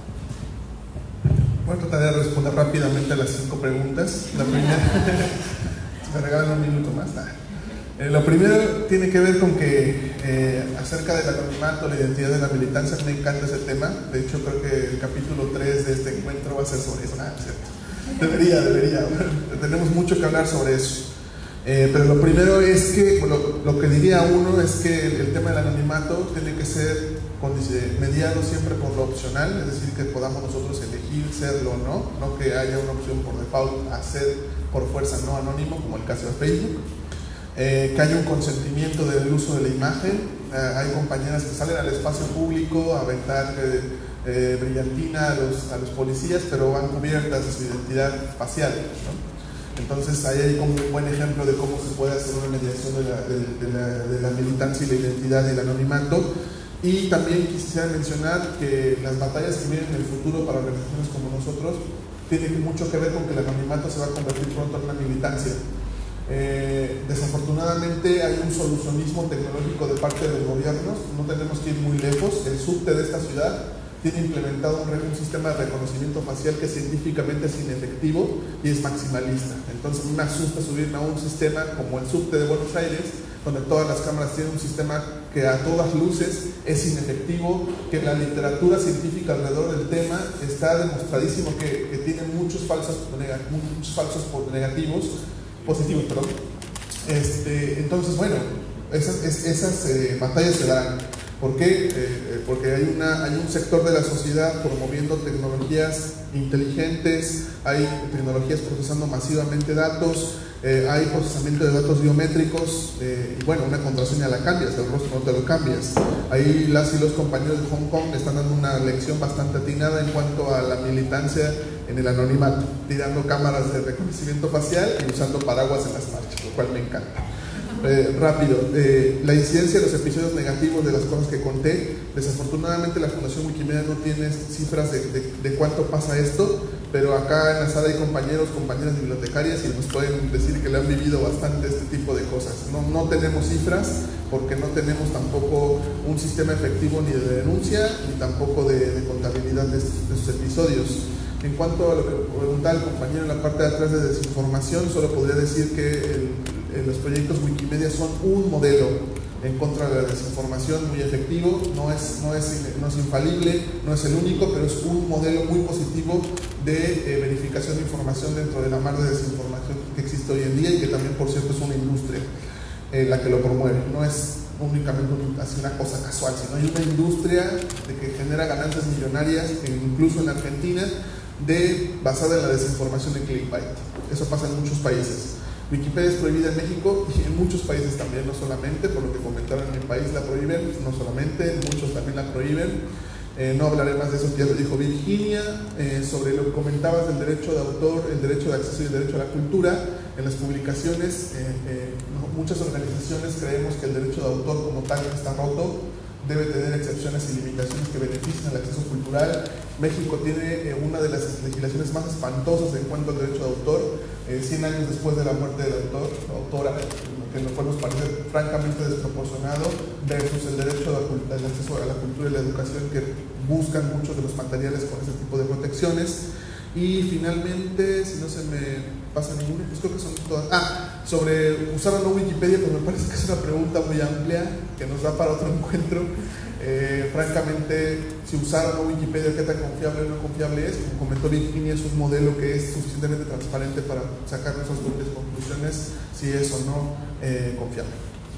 Voy a tratar de responder rápidamente a las cinco preguntas. La primera, me regalan un minuto más. Eh, lo primero tiene que ver con que eh, acerca del anonimato, la identidad de la militancia, me encanta ese tema. De hecho, creo que el capítulo tres de este encuentro va a ser sobre eso. Ah, ¿cierto? Debería, debería. Tenemos mucho que hablar sobre eso. Eh, pero lo primero es que, bueno, lo que diría uno es que el, el tema del anonimato tiene que ser mediado siempre por lo opcional, es decir, que podamos nosotros elegir serlo o no, no que haya una opción por default a ser por fuerza no anónimo, como el caso de Facebook. Eh, que haya un consentimiento del uso de la imagen. Eh, hay compañeras que salen al espacio público a aventar eh, eh, brillantina a los, a los policías, pero van cubiertas de su identidad facial, ¿no? Entonces ahí hay como un buen ejemplo de cómo se puede hacer una mediación de la, de, de la, de la militancia y la identidad y el anonimato. Y también quisiera mencionar que las batallas que vienen en el futuro para organizaciones como nosotros tienen mucho que ver con que el anonimato se va a convertir pronto en una militancia. Eh, desafortunadamente hay un solucionismo tecnológico de parte de los gobiernos, no tenemos que ir muy lejos. El subte de esta ciudad tiene implementado un, un sistema de reconocimiento facial que científicamente es inefectivo y es maximalista. Entonces me asusta subirme a un sistema como el subte de Buenos Aires, donde todas las cámaras tienen un sistema que a todas luces es inefectivo, que la literatura científica alrededor del tema está demostradísimo que, que tiene muchos falsos, muchos falsos negativos, positivos, perdón. Este, entonces, bueno, esas, esas eh, batallas se darán. ¿Por qué? Eh, porque hay, una, hay un sector de la sociedad promoviendo tecnologías inteligentes, hay tecnologías procesando masivamente datos, eh, hay procesamiento de datos biométricos, eh, y bueno, una contraseña la cambias, el rostro no te lo cambias. Ahí las y los compañeros de Hong Kong están dando una lección bastante atinada en cuanto a la militancia en el anonimato, tirando cámaras de reconocimiento facial y usando paraguas en las marchas, lo cual me encanta. Eh, rápido, eh, la incidencia de los episodios negativos de las cosas que conté, desafortunadamente la Fundación Wikimedia no tiene cifras de, de, de cuánto pasa esto, pero acá en la sala hay compañeros, compañeras bibliotecarias y nos pueden decir que le han vivido bastante este tipo de cosas. No, no tenemos cifras porque no tenemos tampoco un sistema efectivo ni de denuncia ni tampoco de, de contabilidad de estos, de estos episodios. En cuanto a lo que preguntaba el compañero en la parte de atrás de desinformación, solo podría decir que el, el, los proyectos Wikimedia son un modelo en contra de la desinformación muy efectivo, no es, no es, no es infalible, no es el único, pero es un modelo muy positivo de eh, verificación de información dentro de la mar de desinformación que existe hoy en día y que también, por cierto, es una industria eh, la que lo promueve. No es únicamente un, así una cosa casual, sino hay una industria de que genera ganancias millonarias, incluso en Argentina, de, basada en la desinformación de clickbait. Eso pasa en muchos países. Wikipedia es prohibida en México y en muchos países también, no solamente, por lo que comentaron, en mi país la prohíben, no solamente, muchos también la prohíben. Eh, no hablaré más de eso, que ya lo dijo Virginia. Eh, sobre lo que comentabas del derecho de autor, el derecho de acceso y el derecho a la cultura, en las publicaciones, eh, eh, no, muchas organizaciones creemos que el derecho de autor como tal está roto, debe tener excepciones y limitaciones que beneficien al acceso cultural. México tiene eh, una de las legislaciones más espantosas en cuanto al derecho de autor, eh, cien años después de la muerte del autor, autora, que lo cual nos parece francamente desproporcionado, versus el derecho al acceso a la cultura y la educación, que buscan muchos de los materiales con ese tipo de protecciones. Y finalmente, si no se me pasa ninguna, pues creo que son todas. Ah, sobre usar o no Wikipedia, pues me parece que es una pregunta muy amplia que nos da para otro encuentro. Eh, francamente, si usar o no Wikipedia, qué tan confiable o no confiable es, como comentó Virginia, es un modelo que es suficientemente transparente para sacar nuestras propias conclusiones, si es o no eh, confiable.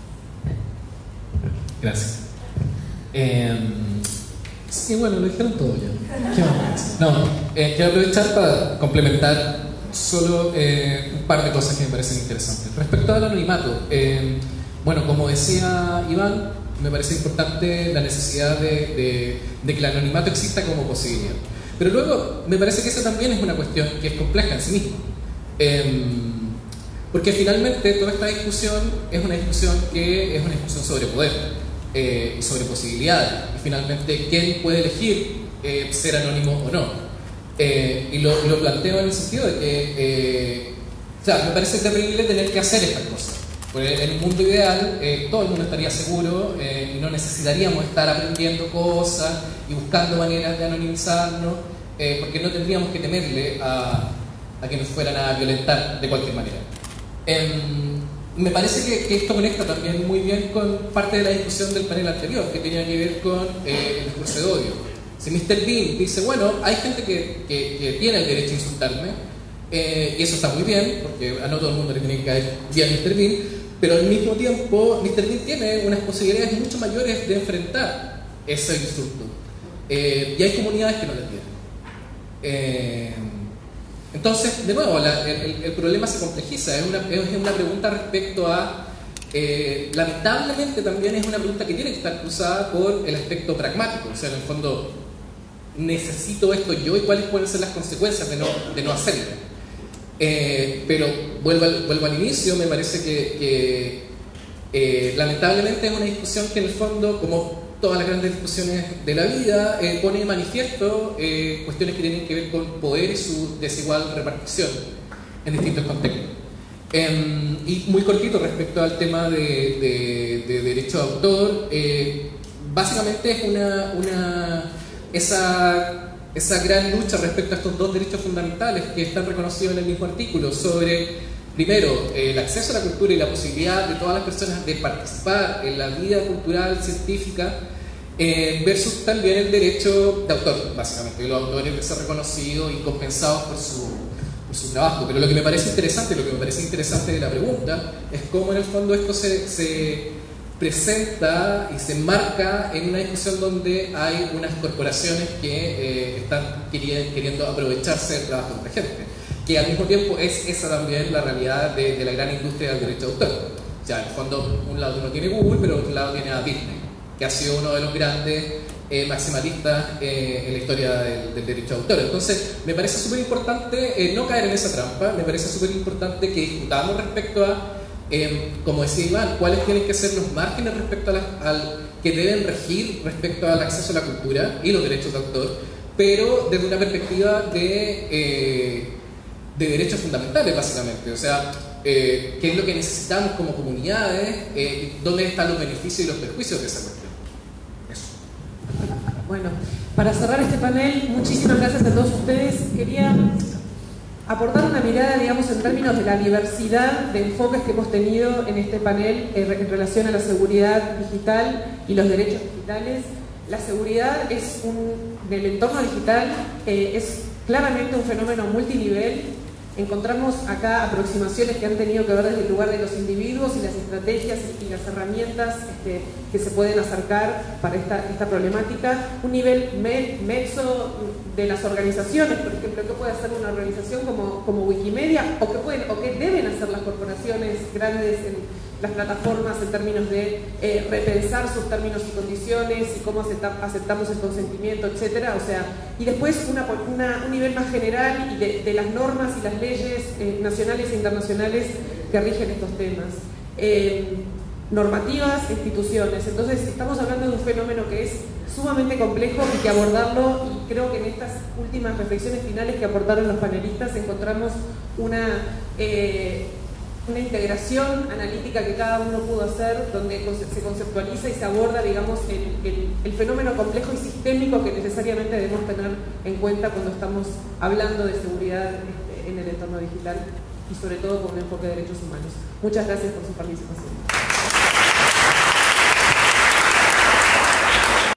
Gracias. Eh, sí, bueno, lo dijeron todo ya. ¿Qué más? No, eh, quiero aprovechar para complementar solo eh, un par de cosas que me parecen interesantes. Respecto al anonimato, eh, bueno, como decía Iván, me parece importante la necesidad de, de, de que el anonimato exista como posibilidad. Pero luego, me parece que esa también es una cuestión que es compleja en sí misma. Eh, porque finalmente toda esta discusión es una discusión que es una discusión sobre poder, eh, sobre posibilidades. Y finalmente, ¿quién puede elegir eh, ser anónimo o no? Eh, y lo, lo planteo en el sentido de que, eh, o sea, me parece terrible tener que hacer estas cosas. Porque en el mundo ideal, eh, todo el mundo estaría seguro eh, y no necesitaríamos estar aprendiendo cosas y buscando maneras de anonimizarnos, eh, porque no tendríamos que temerle a, a que nos fueran a violentar de cualquier manera. Eh, me parece que, que esto conecta también muy bien con parte de la discusión del panel anterior, que tenía que ver con eh, el discurso de odio. Si mister Bean dice, bueno, hay gente que, que, que tiene el derecho a insultarme, eh, y eso está muy bien, porque a no todo el mundo le tiene que caer bien a mister Bean, pero al mismo tiempo mister Bean tiene unas posibilidades mucho mayores de enfrentar ese insulto. Eh, y hay comunidades que no le tienen. Eh, entonces, de nuevo, la, el, el problema se complejiza. Es una, es una pregunta respecto a... Eh, lamentablemente también es una pregunta que tiene que estar cruzada por el aspecto pragmático. O sea, en el fondo, ¿necesito esto yo y cuáles pueden ser las consecuencias de no, de no hacerlo? Eh, pero vuelvo al, vuelvo al inicio, me parece que, que eh, lamentablemente es una discusión que en el fondo, como todas las grandes discusiones de la vida, eh, pone de manifiesto eh, cuestiones que tienen que ver con poder y su desigual repartición en distintos contextos. Eh, y muy cortito respecto al tema de, de, de derecho de autor, eh, básicamente es una, una esa esa gran lucha respecto a estos dos derechos fundamentales que están reconocidos en el mismo artículo sobre, primero, el acceso a la cultura y la posibilidad de todas las personas de participar en la vida cultural, científica, eh, versus también el derecho de autor, básicamente, que los autores de ser reconocidos y compensados por su, por su trabajo. Pero lo que me parece interesante, lo que me parece interesante de la pregunta, es cómo en el fondo esto se... se presenta y se enmarca en una discusión donde hay unas corporaciones que eh, están queriendo aprovecharse del trabajo de la gente, que al mismo tiempo es esa también la realidad de, de la gran industria del derecho de autor. O sea, en el fondo, un lado uno tiene Google, pero otro lado tiene a Disney, que ha sido uno de los grandes eh, maximalistas eh, en la historia del, del derecho de autor. Entonces, me parece súper importante eh, no caer en esa trampa, me parece súper importante que discutamos respecto a Eh, como decía Iván, cuáles tienen que ser los márgenes respecto a la, al que deben regir respecto al acceso a la cultura y los derechos de autor, pero desde una perspectiva de, eh, de derechos fundamentales, básicamente. O sea, eh, qué es lo que necesitamos como comunidades, eh, dónde están los beneficios y los perjuicios de esa cuestión. Eso.
Bueno, para cerrar este panel, muchísimas gracias a todos ustedes. Quería aportar una mirada, digamos, en términos de la diversidad de enfoques que hemos tenido en este panel en relación a la seguridad digital y los derechos digitales. La seguridad es un, del entorno digital eh, es claramente un fenómeno multinivel. Encontramos acá aproximaciones que han tenido que ver desde el lugar de los individuos y las estrategias y las herramientas este, que se pueden acercar para esta, esta problemática. Un nivel me, mezzo de las organizaciones, por ejemplo, ¿qué puede hacer una organización como, como Wikimedia? ¿O qué, pueden, o qué deben hacer las corporaciones grandes en las plataformas en términos de eh, repensar sus términos y condiciones y cómo acepta, aceptamos el consentimiento, etcétera? O sea, y después una, una, un nivel más general y de, de las normas y las leyes eh, nacionales e internacionales que rigen estos temas. Eh, normativas, instituciones. Entonces, estamos hablando de un fenómeno que es sumamente complejo y que abordarlo, y creo que en estas últimas reflexiones finales que aportaron los panelistas encontramos una... Eh, una integración analítica que cada uno pudo hacer, donde se conceptualiza y se aborda, digamos, el, el, el fenómeno complejo y sistémico que necesariamente debemos tener en cuenta cuando estamos hablando de seguridad este, en el entorno digital y sobre todo con un enfoque de derechos humanos. Muchas gracias por su participación.